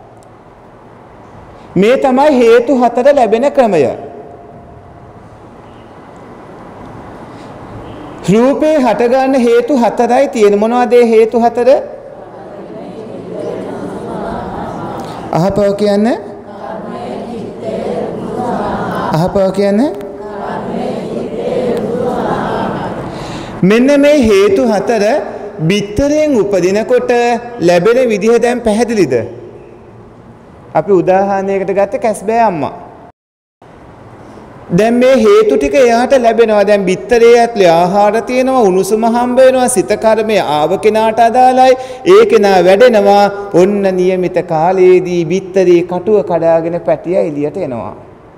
[SPEAKER 1] මේ තමයි හේතු 4 ලැබෙන ක්‍රමය. රූපේ හටගන්න හේතු 4යි තියෙන. මොනවද ඒ හේතු 4? අහපව කියන්නේ? අහපව කියන්නේ? මෙන්න මේ හේතු 4 බිත්තරෙන් උපදිනකොට ලැබෙන විදිහ දැන් පැහැදිලිද? අපි උදාහරණයකට ගත්ත කැස්බෑ අම්මා. දැන් මේ හේතු ටික එයාට ලැබෙනවා. දැන් බිත්තරේ ඇතුලේ ආහාර තියෙනවා, උණුසුම හම්බ වෙනවා, සිත කර්මය ආව කෙනාට අදාළයි. ඒ කෙනා වැඩෙනවා. ඔන්න નિયમિત කාලයේදී බිත්තරේ කටුව කඩාගෙන පැටිය එළියට එනවා.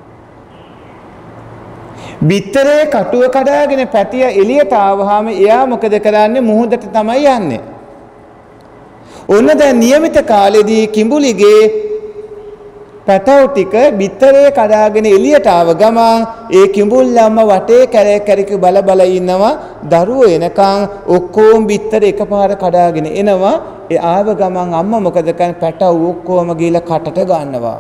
[SPEAKER 1] බිත්තරේ කටුව කඩාගෙන පැටිය එළියට ආවහම එයා මොකද කරන්නේ? මුහුදට තමයි යන්නේ. ඔන්න දැන් નિયમિત කාලෙදී කිඹුලිගේ පැටව ටික බිත්තරේ කඩාගෙන එළියට ආව ගමන් ඒ කිඹුල්ලම්ම වටේ කැරක බල බල ඉන්නවා. දරුවෝ එනකන් ඔක්කොම බිත්තර එකපාර කඩාගෙන එනවා. ඒ ආව ගමන් අම්මා මොකද කරන්නේ? පැටව ඔක්කොම ගිහලා කටට ගන්නවා.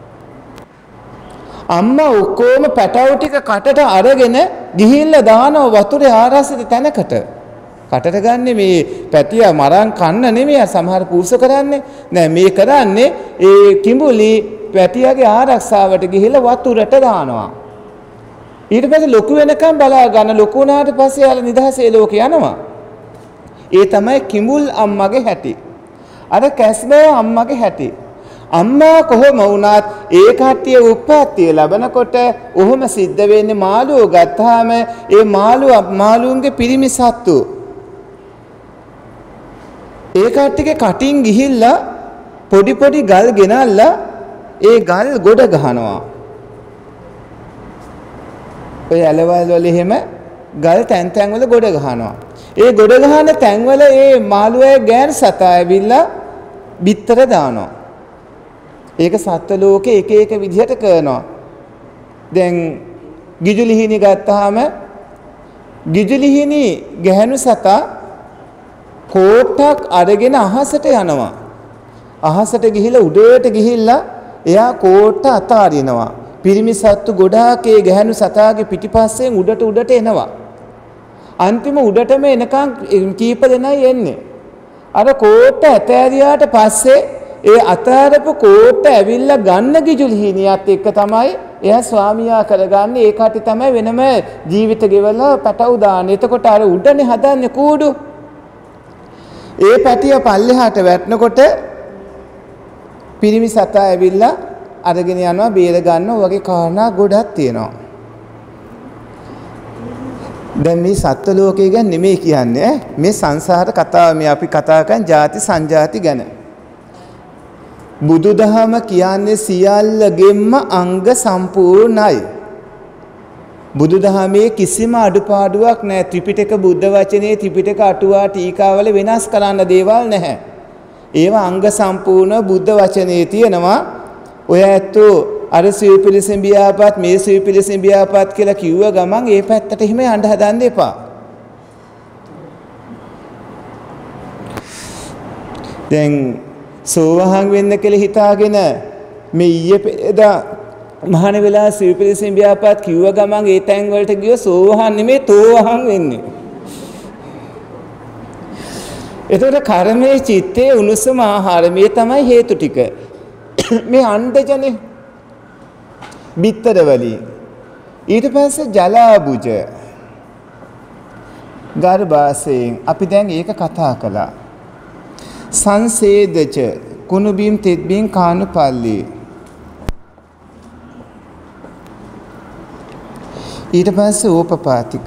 [SPEAKER 1] අම්මා ඔක්කොම පැටව ටික කටට අරගෙන ගිහිල්ලා දානවා වතුරේ ආරසිත තැනකට. කටට ගන්නේ මේ පැටිය මරන් කන්න නෙමෙයි සමහර පුරුෂ කරන්නේ. නෑ මේ කරන්නේ ඒ කිඹුලි පැටියගේ ආරක්ෂාවට ගිහිල්ලා වතුරට දානවා. ඊට පස්සේ ලොකු වෙනකම් බලා ගන්න. ලොකු වුණාට පස්සේ යාළ නිදහසේ ලෝකේ යනවා. ඒ තමයි කිඹුල් අම්මගේ හැටි. අර කැස්බෑ අම්මගේ හැටි. අම්මා කොහොම වුණත් ඒ කට්ටිය උප්පත්තිය ලැබනකොට ඔහොම සිද්ධ වෙන්නේ මාළුව ගත්තාම ඒ මාළුන්ගේ පිරිමි සත්තු ඒ කට්ටියගේ කටින් ගිහිල්ලා පොඩි පොඩි ගල් ගෙනල්ලා ඒ ගල් ගොඩ ගහනවා. ඔය ඇලවල් වල එහෙම ගල් තැන් වල ගොඩ ගහනවා. ඒ ගොඩ ගහන තැන් වල ඒ මාළුවේ ගෑන් සතා ඇවිල්ලා බිත්තර දානවා. ඒක සත්ත්ව ලෝකේ එක එක විදිහට කරනවා. දැන් ගිජුලිහිණි ගත්තාම ගිජුලිහිණි ගැහණු සතා කෝට්ටක් අරගෙන අහසට යනවා. අහසට ගිහිලා උඩට ගිහිල්ලා එයා කෝට්ට අතාරිනවා. පිරිමි සත්තු ගොඩාක් ඒ ගැහණු සතාගේ පිටිපස්සෙන් උඩට එනවා. අන්තිම උඩටම එනකන් කීප දෙනයි එන්නේ. අර කෝට්ට අතෑරියාට පස්සේ ඒ අතාරපු කෝට්ට ඇවිල්ලා ගන්න ගිජුලිහිණියත් එක්ක තමයි එයා ස්වාමියා කරගන්නේ ඒ කටි තමයි වෙනම ජීවිත ගෙවලා පැටව දාන්නේ. එතකොට අර උඩනේ හදන්නේ කූඩු. ඒ පැටිය පල්ලෙහාට වැටෙනකොට පිරිමි සතා ඇවිල්ලා අරගෙන යනවා බේර ගන්නවා. වගේ කාරණා ගොඩක් තියෙනවා. දැන් මේ සත්ත්ව ලෝකය ගැන නෙමෙයි කියන්නේ මේ සංසාර කතාව මේ අපි කතා කරන ಜಾති සංජාති ගැන. බුදුදහම කියන්නේ සියල්ලගෙන්ම අංග සම්පූර්ණයි. බුදුදහමේ කිසිම අඩුපාඩුවක් නැහැ. ත්‍රිපිටක බුද්ධ වචනේ ත්‍රිපිටක අටුවා ටීකාවල වෙනස් කරන්න දේවල් නැහැ. ඒවා අංග සම්පූර්ණ බුද්ධ වචනේ තියෙනවා. ඔය ඇත්තෝ අර සිව්පිලිසින් බියාපත් මේ සිව්පිලිසින් බියාපත් කියලා කිව්ව ගමන් ඒ පැත්තට එහෙම යන්න හදන්න එපා. දැන් සෝවහන් වෙන්න කියලා හිතාගෙන මේ ඊයේ පෙරේදා මහාන වෙලා සිව්පිලිසින් බියාපත් කිව්ව ගමන් ඒ තැන් වලට ගිය සෝවහන් නෙමේ තෝවහන් වෙන්නේ. එතකොට කර්මයේ චිත්තේ උණුසුම ආහාර මේ තමයි හේතු ටික. මේ අණ්ඩජනේ බිත්තර වලින් ඊට පස්සේ ජලාබුජ ගර්භාෂයෙන් අපි දැන් ඒක කතා කළා. සංසේදච කුණුබිම් තෙත්බිම් කානුපල්ලි ඊට පස්සේ ඕපපාතික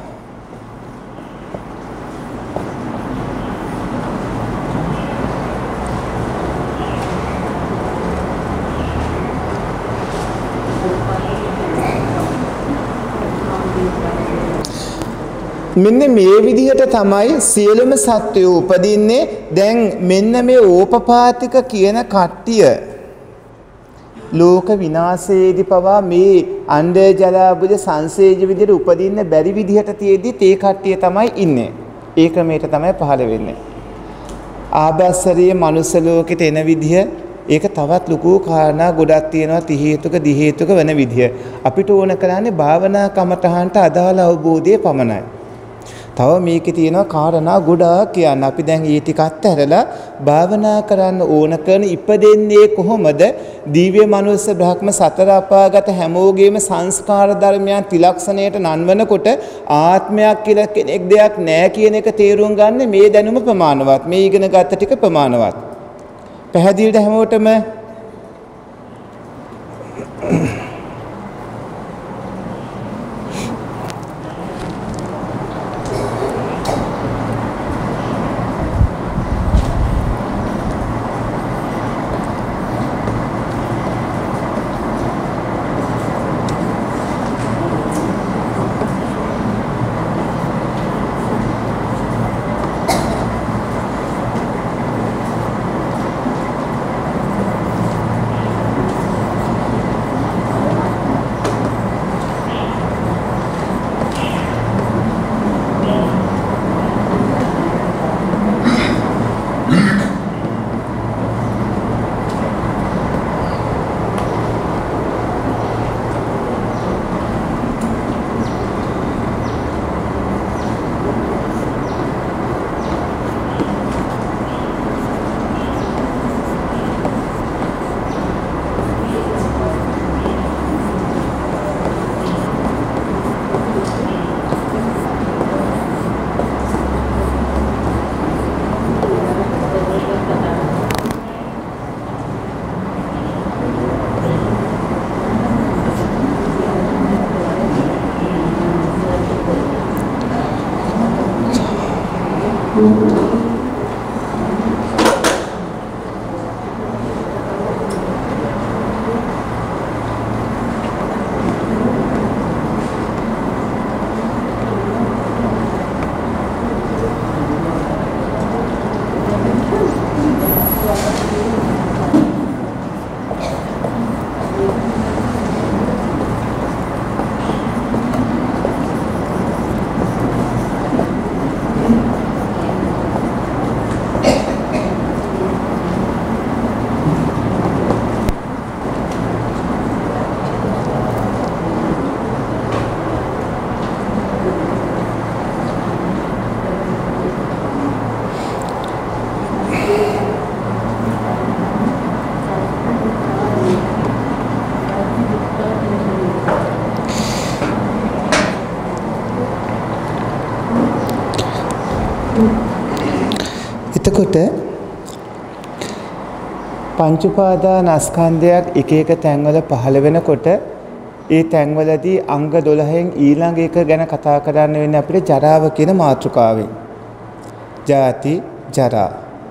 [SPEAKER 1] මෙන්න මේ විදිහට තමයි සියලුම සත්වයෝ උපදින්නේ. දැන් මෙන්න මේ ඕපපාතික කියන කට්ටිය ලෝක විනාශයේදී පවා මේ අණ්ඩ ජලාබුජ සංසේජ විදිහට උපදින්න බැරි විදිහට තියෙද්දි ඒ කට්ටිය තමයි ඉන්නේ. ඒ ක්‍රමයට තමයි පහළ වෙන්නේ. ආභාසරීය මනුස්ස ලෝකෙට එන විදිහ ඒක තවත් ලොකු කාරණා ගොඩක් තියෙනවා. ති හේතුක දි හේතුක වෙන විදිහ. අපිට ඕන කරන්නේ භාවනා කමඨහන්ට අදාළ අවබෝධය පමණයි. තව මේකේ තියෙනවා කාරණා ගොඩාක් කියන්න. අපි දැන් ඊ ටිකත් ඇරලා භාවනා කරන්න ඕන කරන ඉපදෙන්නේ කොහොමද? දිව්‍ය මනුස්ස බ්‍රහ්ම සතර අපාගත හැමෝගේම සංස්කාර ධර්මයන් ත්‍රිලක්ෂණයට නන්වනකොට ආත්මයක් කියලා කෙනෙක් දෙයක් නැහැ කියන එක තේරුම් ගන්න මේ දැනුම ප්‍රමාණවත්. මේ ඉගෙන ගත්ත ටික ප්‍රමාණවත්. පැහැදිලිද හැමෝටම? එතකොට පංච උපාදානස්කන්ධයක් එක එක තැන්වල පහළ වෙනකොට ඒ තැන්වලදී අංග 12න් ඊළඟ එක ගැන කතා කරන්න වෙන්නේ අපිට ජරාව කියන මාතෘකාවෙන්. ජාති ජරා.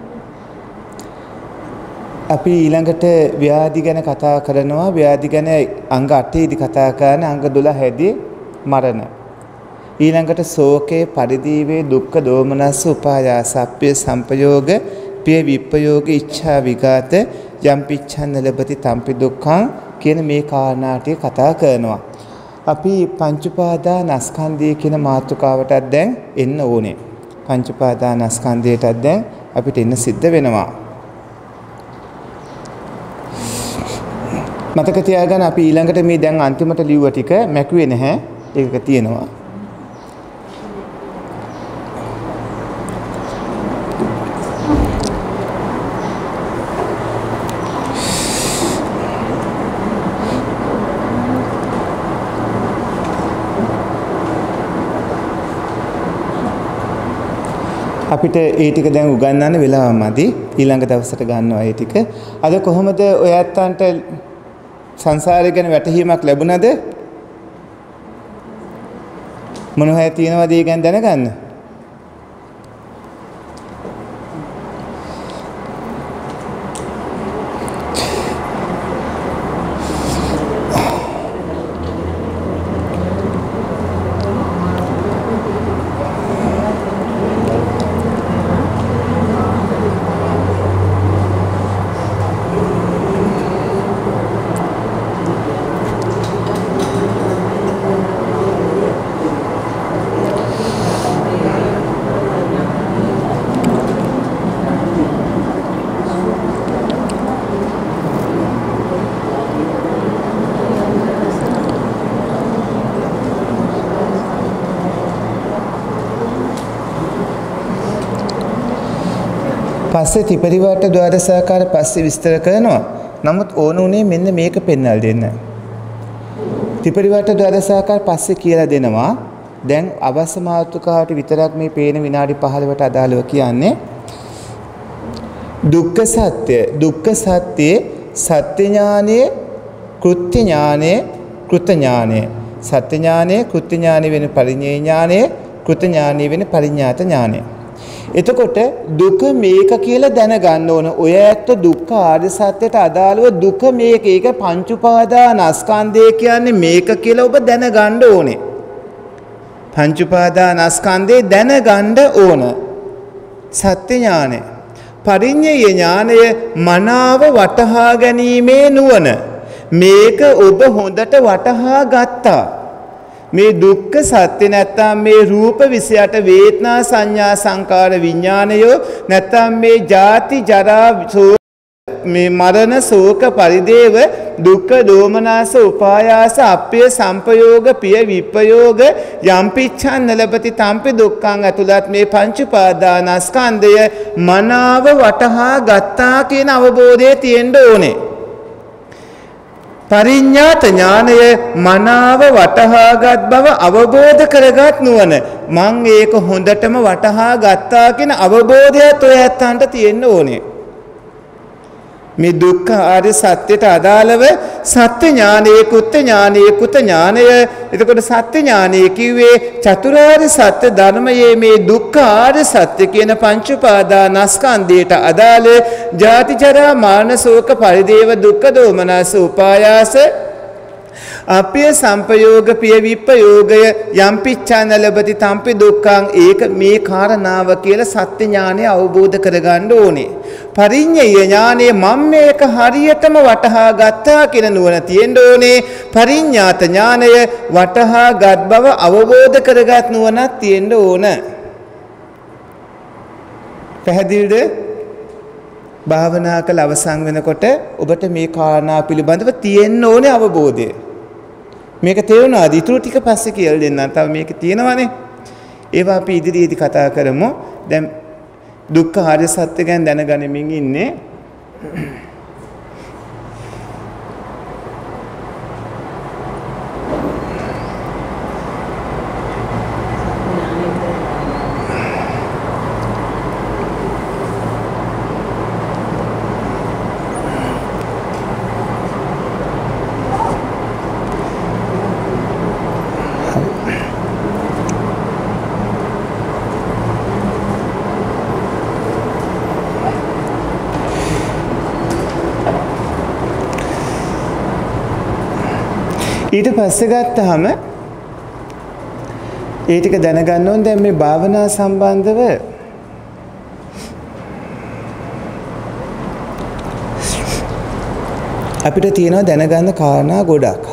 [SPEAKER 1] අපි ඊළඟට ව්‍යාධි ගැන කතා කරනවා. ව්‍යාධි ගැන අංග 8ේදී කතා කරන අංග 12ේදී මරණ. ඊළඟට ශෝකේ පරිදීවේ දුක්ඛ දෝමනස්ස උපායාස අප්පේ සංපයෝග පිය විප්පයෝග ඉච්ඡා විඝාත යම් පිච්ඡන්න ලැබති තම්පි දුක්ඛං කියන මේ කාරණා ටික කතා කරනවා. අපි පංච උපාදානස්කන්ධය කියන මාතෘකාවටත් දැන් එන්න ඕනේ. පංච උපාදානස්කන්ධයටත් දැන් අපිට එන්න සිද්ධ වෙනවා. මතක තියාගන්න අපි ඊළඟට මේ දැන් අන්තිමට ලිව්ව ටික මැකුවේ නැහැ. ඒක තියෙනවා. අපිට ඒ ටික දැන් උගන්වන්න වෙලාවම මදි. ඊළඟ දවසට ගන්නවා ඒ ටික. අද කොහොමද ඔය ඇත්තන්ට සංසාරය ගැන වැටහීමක් ලැබුණද? මොනවා තියෙනවද ඒ ගැන දැනගන්න? පස්සේ ත්‍රිපරිවර්ත ද්වාදසාකාර පස්සේ විස්තර කරනවා. නමුත් ඕන උනේ මෙන්න මේක පෙන්වලා දෙන්න. ත්‍රිපරිවර්ත ද්වාදසාකාර පස්සේ කියලා දෙනවා. දැන් අවශ්‍ය මාතෘකාවට විතරක් මේ පේන විනාඩි 15ට අදාළව කියන්නේ දුක්ඛ සත්‍ය. දුක්ඛ සත්‍යයේ සත්‍ය ඥානයේ කෘත්‍ය ඥානයේ කෘත ඥානයේ සත්‍ය ඥානයේ කෘත්‍ය ඥානයේ වෙන පරිඤ්ඤය ඥානයේ කෘත ඥානයේ වෙන පරිඤ්ඤාත ඥානයේ. එතකොට දුක මේක කියලා දැනගන්න ඕන. ඔය ඇත්ත දුක්ඛ ආර්ය සත්‍යයට අදාළව දුක මේක. ඒක පංච උපාදානස්කන්ධය කියන්නේ මේක කියලා ඔබ දැනගන්න ඕනේ. පංච උපාදානස්කන්ධය දැනගන්න ඕන. සත්‍ය ඥානය. පරිඤ්ඤය ඥානය මනාව වටහා ගැනීමේ නුවණ. මේක ඔබ හොඳට වටහා ගත්තා. මේ දුක්ඛ සත්‍ය නැත්තම් මේ රූප 28 වේදනා සංඥා සංකාර විඥානය නැත්තම් මේ ජාති ජරා මේ මරණ ශෝක පරිදේව දුක්ඛ දෝමනස උපායාස අප්පේ සංපයෝග පිය විප්පයෝග යම් පිච්ඡන්න ලැබති තම්පි දුක්ඛං ඇතුළත් මේ පංච උපාදානස්කන්ධය මනාව වටහා ගත්තා කියන අවබෝධය තියෙන්න ඕනේ. පරිඤ්ඤාත ඥානය මනාව වටහාගත් බව අවබෝධ කරගත් නුවණ. මං ඒක හොඳටම වටහා ගත්තා කියන අවබෝධයත් ඔය ඇත්තන්ට තියෙන්න ඕනේ. මේ දුක්ඛ ආර්ය සත්‍යයට අදාළව සත්‍ය ඥානයේ කුත්ත ඥානයේ කුත ඥානය. එතකොට සත්‍ය ඥානයේ කිව්වේ චතුරාර්ය සත්‍ය ධර්මයේ මේ දුක්ඛ ආර්ය සත්‍ය කියන පංච උපාදානස්කන්ධයට අදාළ ජාති ජරා මරණ ශෝක පරිදේව දුක්ඛ දෝමනස උපායාස අපේ සංපයෝග පිය විප්පයෝගය යම් පිච්ඡාන ලැබති තම්පි දුක්ඛං. ඒක මේ කාරණාව කියලා සත්‍ය ඥානය අවබෝධ කරගන්න ඕනේ. පරිඤ්ඤය ඥානය මම මේක හරියටම වටහා ගත්තා කියන නුවණ තියෙන්න ඕනේ. පරිඤ්ඤාත ඥානය වටහා ගත් බව අවබෝධ කරගත් නුවණක් තියෙන්න ඕන. පැහැදිලිද? භාවනා කළ අවසන් වෙනකොට ඔබට මේ කාරණා පිළිබඳව තියෙන්න ඕනේ අවබෝධය. මේක තේරුණාද? ඊටු ටික පස්සේ කියලා දෙන්නම්. තව මේක තියෙනවානේ. ඒවා අපි ඉදිරියේදී කතා කරමු. දැන් දුක්ඛ ආර්ය සත්‍ය ගැන දැනගනිමින් ඉන්නේ. ඊට පස්සේ ගත්තාම ඒ ටික දැනගන්න ඕනේ. දැන් මේ භාවනා සම්බන්ධව අපිට තියෙනවා දැනගන්න කාරණා ගොඩක්.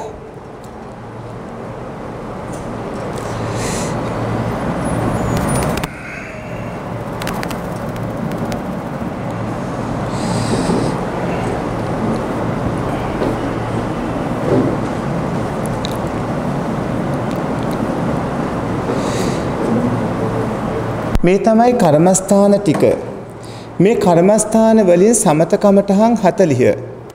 [SPEAKER 1] මේ තමයි කර්මස්ථාන ටික. මේ කර්මස්ථාන වලින් සමතකමටහන් 40.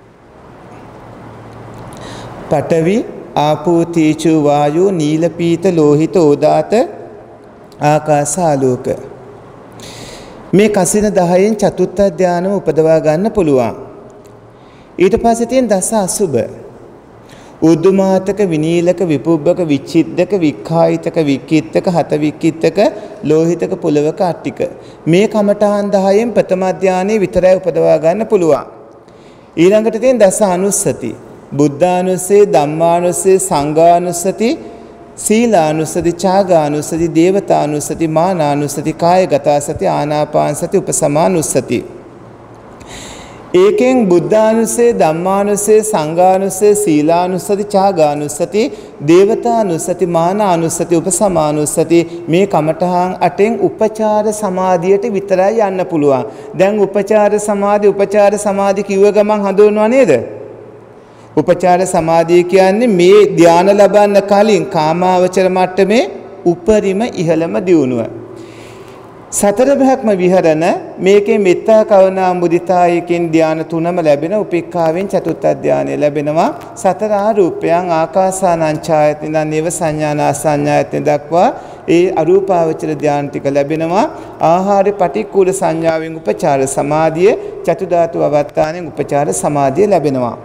[SPEAKER 1] පඨවි, ආපෝ, තේජෝ, වායෝ, නීල, පීත, ලෝහිත, ඕදාත, ආකාශ, ආලෝක. මේ කසින 10න් චතුත්ථ ධානය උපදවා ගන්න පුළුවන්. ඊට පස්සේ තියෙන දස අසුබ. උද්දුමාතක, විනීලක, විපුබ්බක, විච්ඡිද්දක, වික්ඛායිතක, වික්කිත්තක, හත වික්කිත්තක, ලෝහිතක, පුලවක, අට්ටික. මේ කමඨාන් 10න් ප්‍රථම ධානයේ විතරයි උපදවා ගන්න පුළුවන්. ඊළඟට තියෙන දස අනුස්සති. බුද්ධානුස්සති, ධම්මානුස්සති, සංඝානුස්සති, සීලානුස්සති, ඡාගානුස්සති, දේවතානුස්සති, මානානුස්සති, කායගත සති, ආනාපානසති, උපසමානුස්සති. ඒකෙන් බුද්ධානුස්සති, ධම්මානුස්සති, සංඝානුස්සති, සීලානුස්සති, ඡාගානුස්සති, දේවතානුස්සති, මානානුස්සති, උපසමානුස්සති මේ කමඨහන් 8න් උපචාර සමාධියට විතරයි යන්න පුළුවන්. දැන් උපචාර සමාධි කිව්ව ගමන් හඳුනනවා නේද? උපචාර සමාධිය කියන්නේ මේ ධානය ලබන්න කලින් කාමාවචර මට්ටමේ උපරිම ඉහළම දියුණුව. සතර බ්‍රහ්ම විහරණ මේකේ මෙත්තා කරුණා මුදිතායකින් ධාන තුනම ලැබෙන උපේක්ඛාවෙන් චතුත්ථ ධානය ලැබෙනවා. සතර ආරූපයන් ආකාසානං ඡායතන නේව සංඥානා සංඥායතන දක්වා ඒ අරූපාවචර ධාන ටික ලැබෙනවා. ආහාර පටික්කුල සංඥාවෙන් උපචාර සමාධිය, චතු ධාතු අවස්ථානෙන් උපචාර සමාධිය ලැබෙනවා.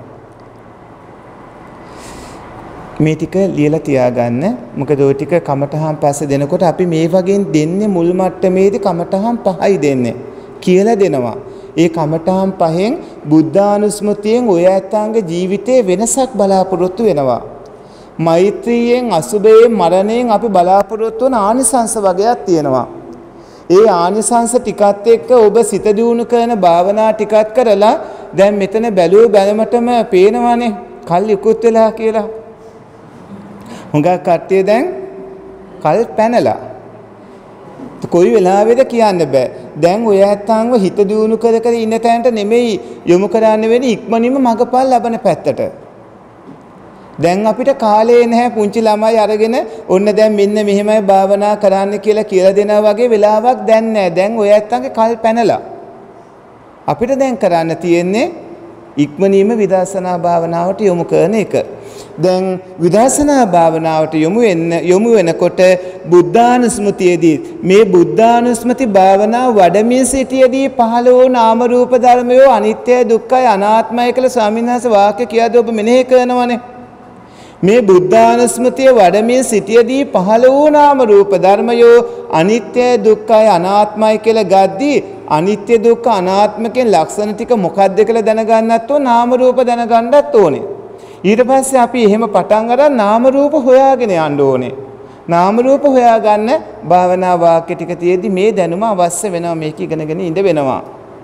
[SPEAKER 1] මේ ටික ලියලා තියාගන්න. මොකද ওই ටික කමඨහන් පස්සේ දෙනකොට අපි මේ වගේ දෙන්නේ මුල් මට්ටමේදී කමඨහන් 5යි දෙන්නේ කියලා දෙනවා. ඒ කමඨහන් 5න් බුද්ධානුස්මතියෙන් ඔය ඇත්තන්ගේ ජීවිතේ වෙනසක් බලාපොරොත්තු වෙනවා. මෛත්‍රියෙන්, අසුබයෙන්, මරණයෙන් අපි බලාපොරොත්තු වන ආනිසංස වගේක් තියෙනවා. ඒ ආනිසංස ටිකත් එක්ක ඔබ සිත දියුණු කරන භාවනා ටිකක් කරලා දැන් මෙතන බැලුව බැලමටම පේනවානේ කල් ඉක්ුත් වෙලා කියලා. හුඟක් කට්ටිය දැන් කල් පැනලා. කොයි වෙලාවෙද කියන්න බෑ. දැන් ඔය ඇත්තන්ව හිත දියුණු කර කර ඉන්න තැනට නෙමෙයි යොමු කරන්න වෙන්නේ, ඉක්මනින්ම මගපල් ලබන පැත්තට. දැන් අපිට කාලේ නැහැ පුංචි ළමයි අරගෙන ඔන්න දැන් මෙන්න මෙහෙමයි භාවනා කරන්න කියලා දෙනවා වගේ වෙලාවක් දැන් නැහැ. දැන් ඔය ඇත්තන්ගේ කල් පැනලා. අපිට දැන් කරන්න තියෙන්නේ ඉක්මනින්ම විදර්ශනා භාවනාවට යොමු කරන එක. දැන් විදර්ශනා භාවනාවට යොමු වෙනකොට බුද්ධානුස්මතියේදී මේ බුද්ධානුස්මති භාවනාව වඩමින් සිටියේදී පහළ වූ නාම රූප ධර්මයෝ අනිත්‍යයි, දුක්ඛයි, අනාත්මයි කියලා ස්වාමීන් වහන්සේ වාක්‍ය කියද්දී ඔබ මෙනෙහි කරනවනේ. මේ බුද්ධානුස්මතිය වඩමින් සිටියේදී පහළ වූ නාම රූප ධර්මයෝ අනිත්‍යයි, දුක්ඛයි, අනාත්මයි කියලා ගද්දී අනිත්‍ය, දුක්ඛ, අනාත්ම කියන ලක්ෂණ ටික මොකක්ද කියලා දැනගන්නත් ඕන, නාම රූප දැනගන්නත් ඕනේ. ඊට පස්සේ අපි එහෙම පටන් අරන් නාම රූප හොයාගෙන යන්න ඕනේ. නාම රූප හොයාගන්න භාවනා වාක්‍ය ටික තියෙද්දි මේ දැනුම අවශ්‍ය වෙනවා. මේක ඉගෙනගෙන ඉඳ වෙනවා.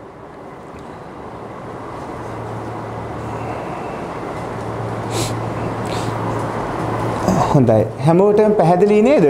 [SPEAKER 1] හොඳයි. හැමෝටම පැහැදිලි නේද?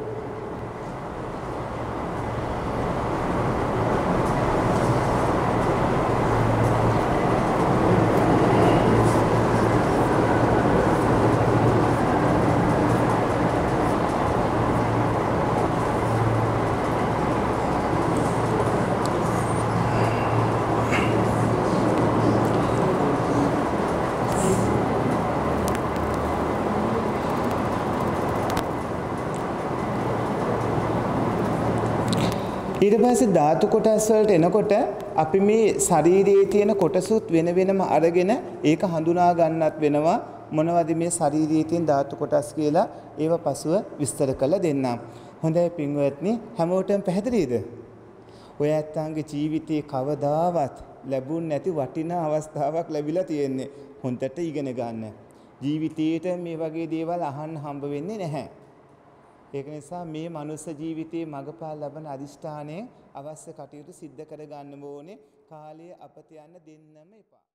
[SPEAKER 1] ඊට පස්සේ ධාතු කොටස් වලට එනකොට අපි මේ ශරීරයේ තියෙන කොටසුත් වෙන වෙනම අරගෙන ඒක හඳුනා ගන්නත් වෙනවා. මොනවද මේ ශරීරයේ තියෙන ධාතු කොටස් කියලා ඒව පසුව විස්තර කරලා දෙන්නම්. හොඳයි පින්වත්නි, හැමෝටම පැහැදිලිද? ඔය ඇත්තන්ගේ ජීවිතේ කවදාවත් ලැබුණ නැති වටිනා අවස්ථාවක් ලැබිලා තියෙන්නේ. හොඳට ඉගෙන ගන්න. ජීවිතේට මේ වගේ දේවල් අහන්න හම්බ වෙන්නේ නැහැ. ඒක නිසා මේ මනුස්ස ජීවිතයේ මගපල් ලබන අදිෂ්ඨානයෙන් අවශ්‍ය කටයුතු සිද්ධ කර ගන්න ඕනේ. කාලය අපත යන්න දෙන්නම එපා.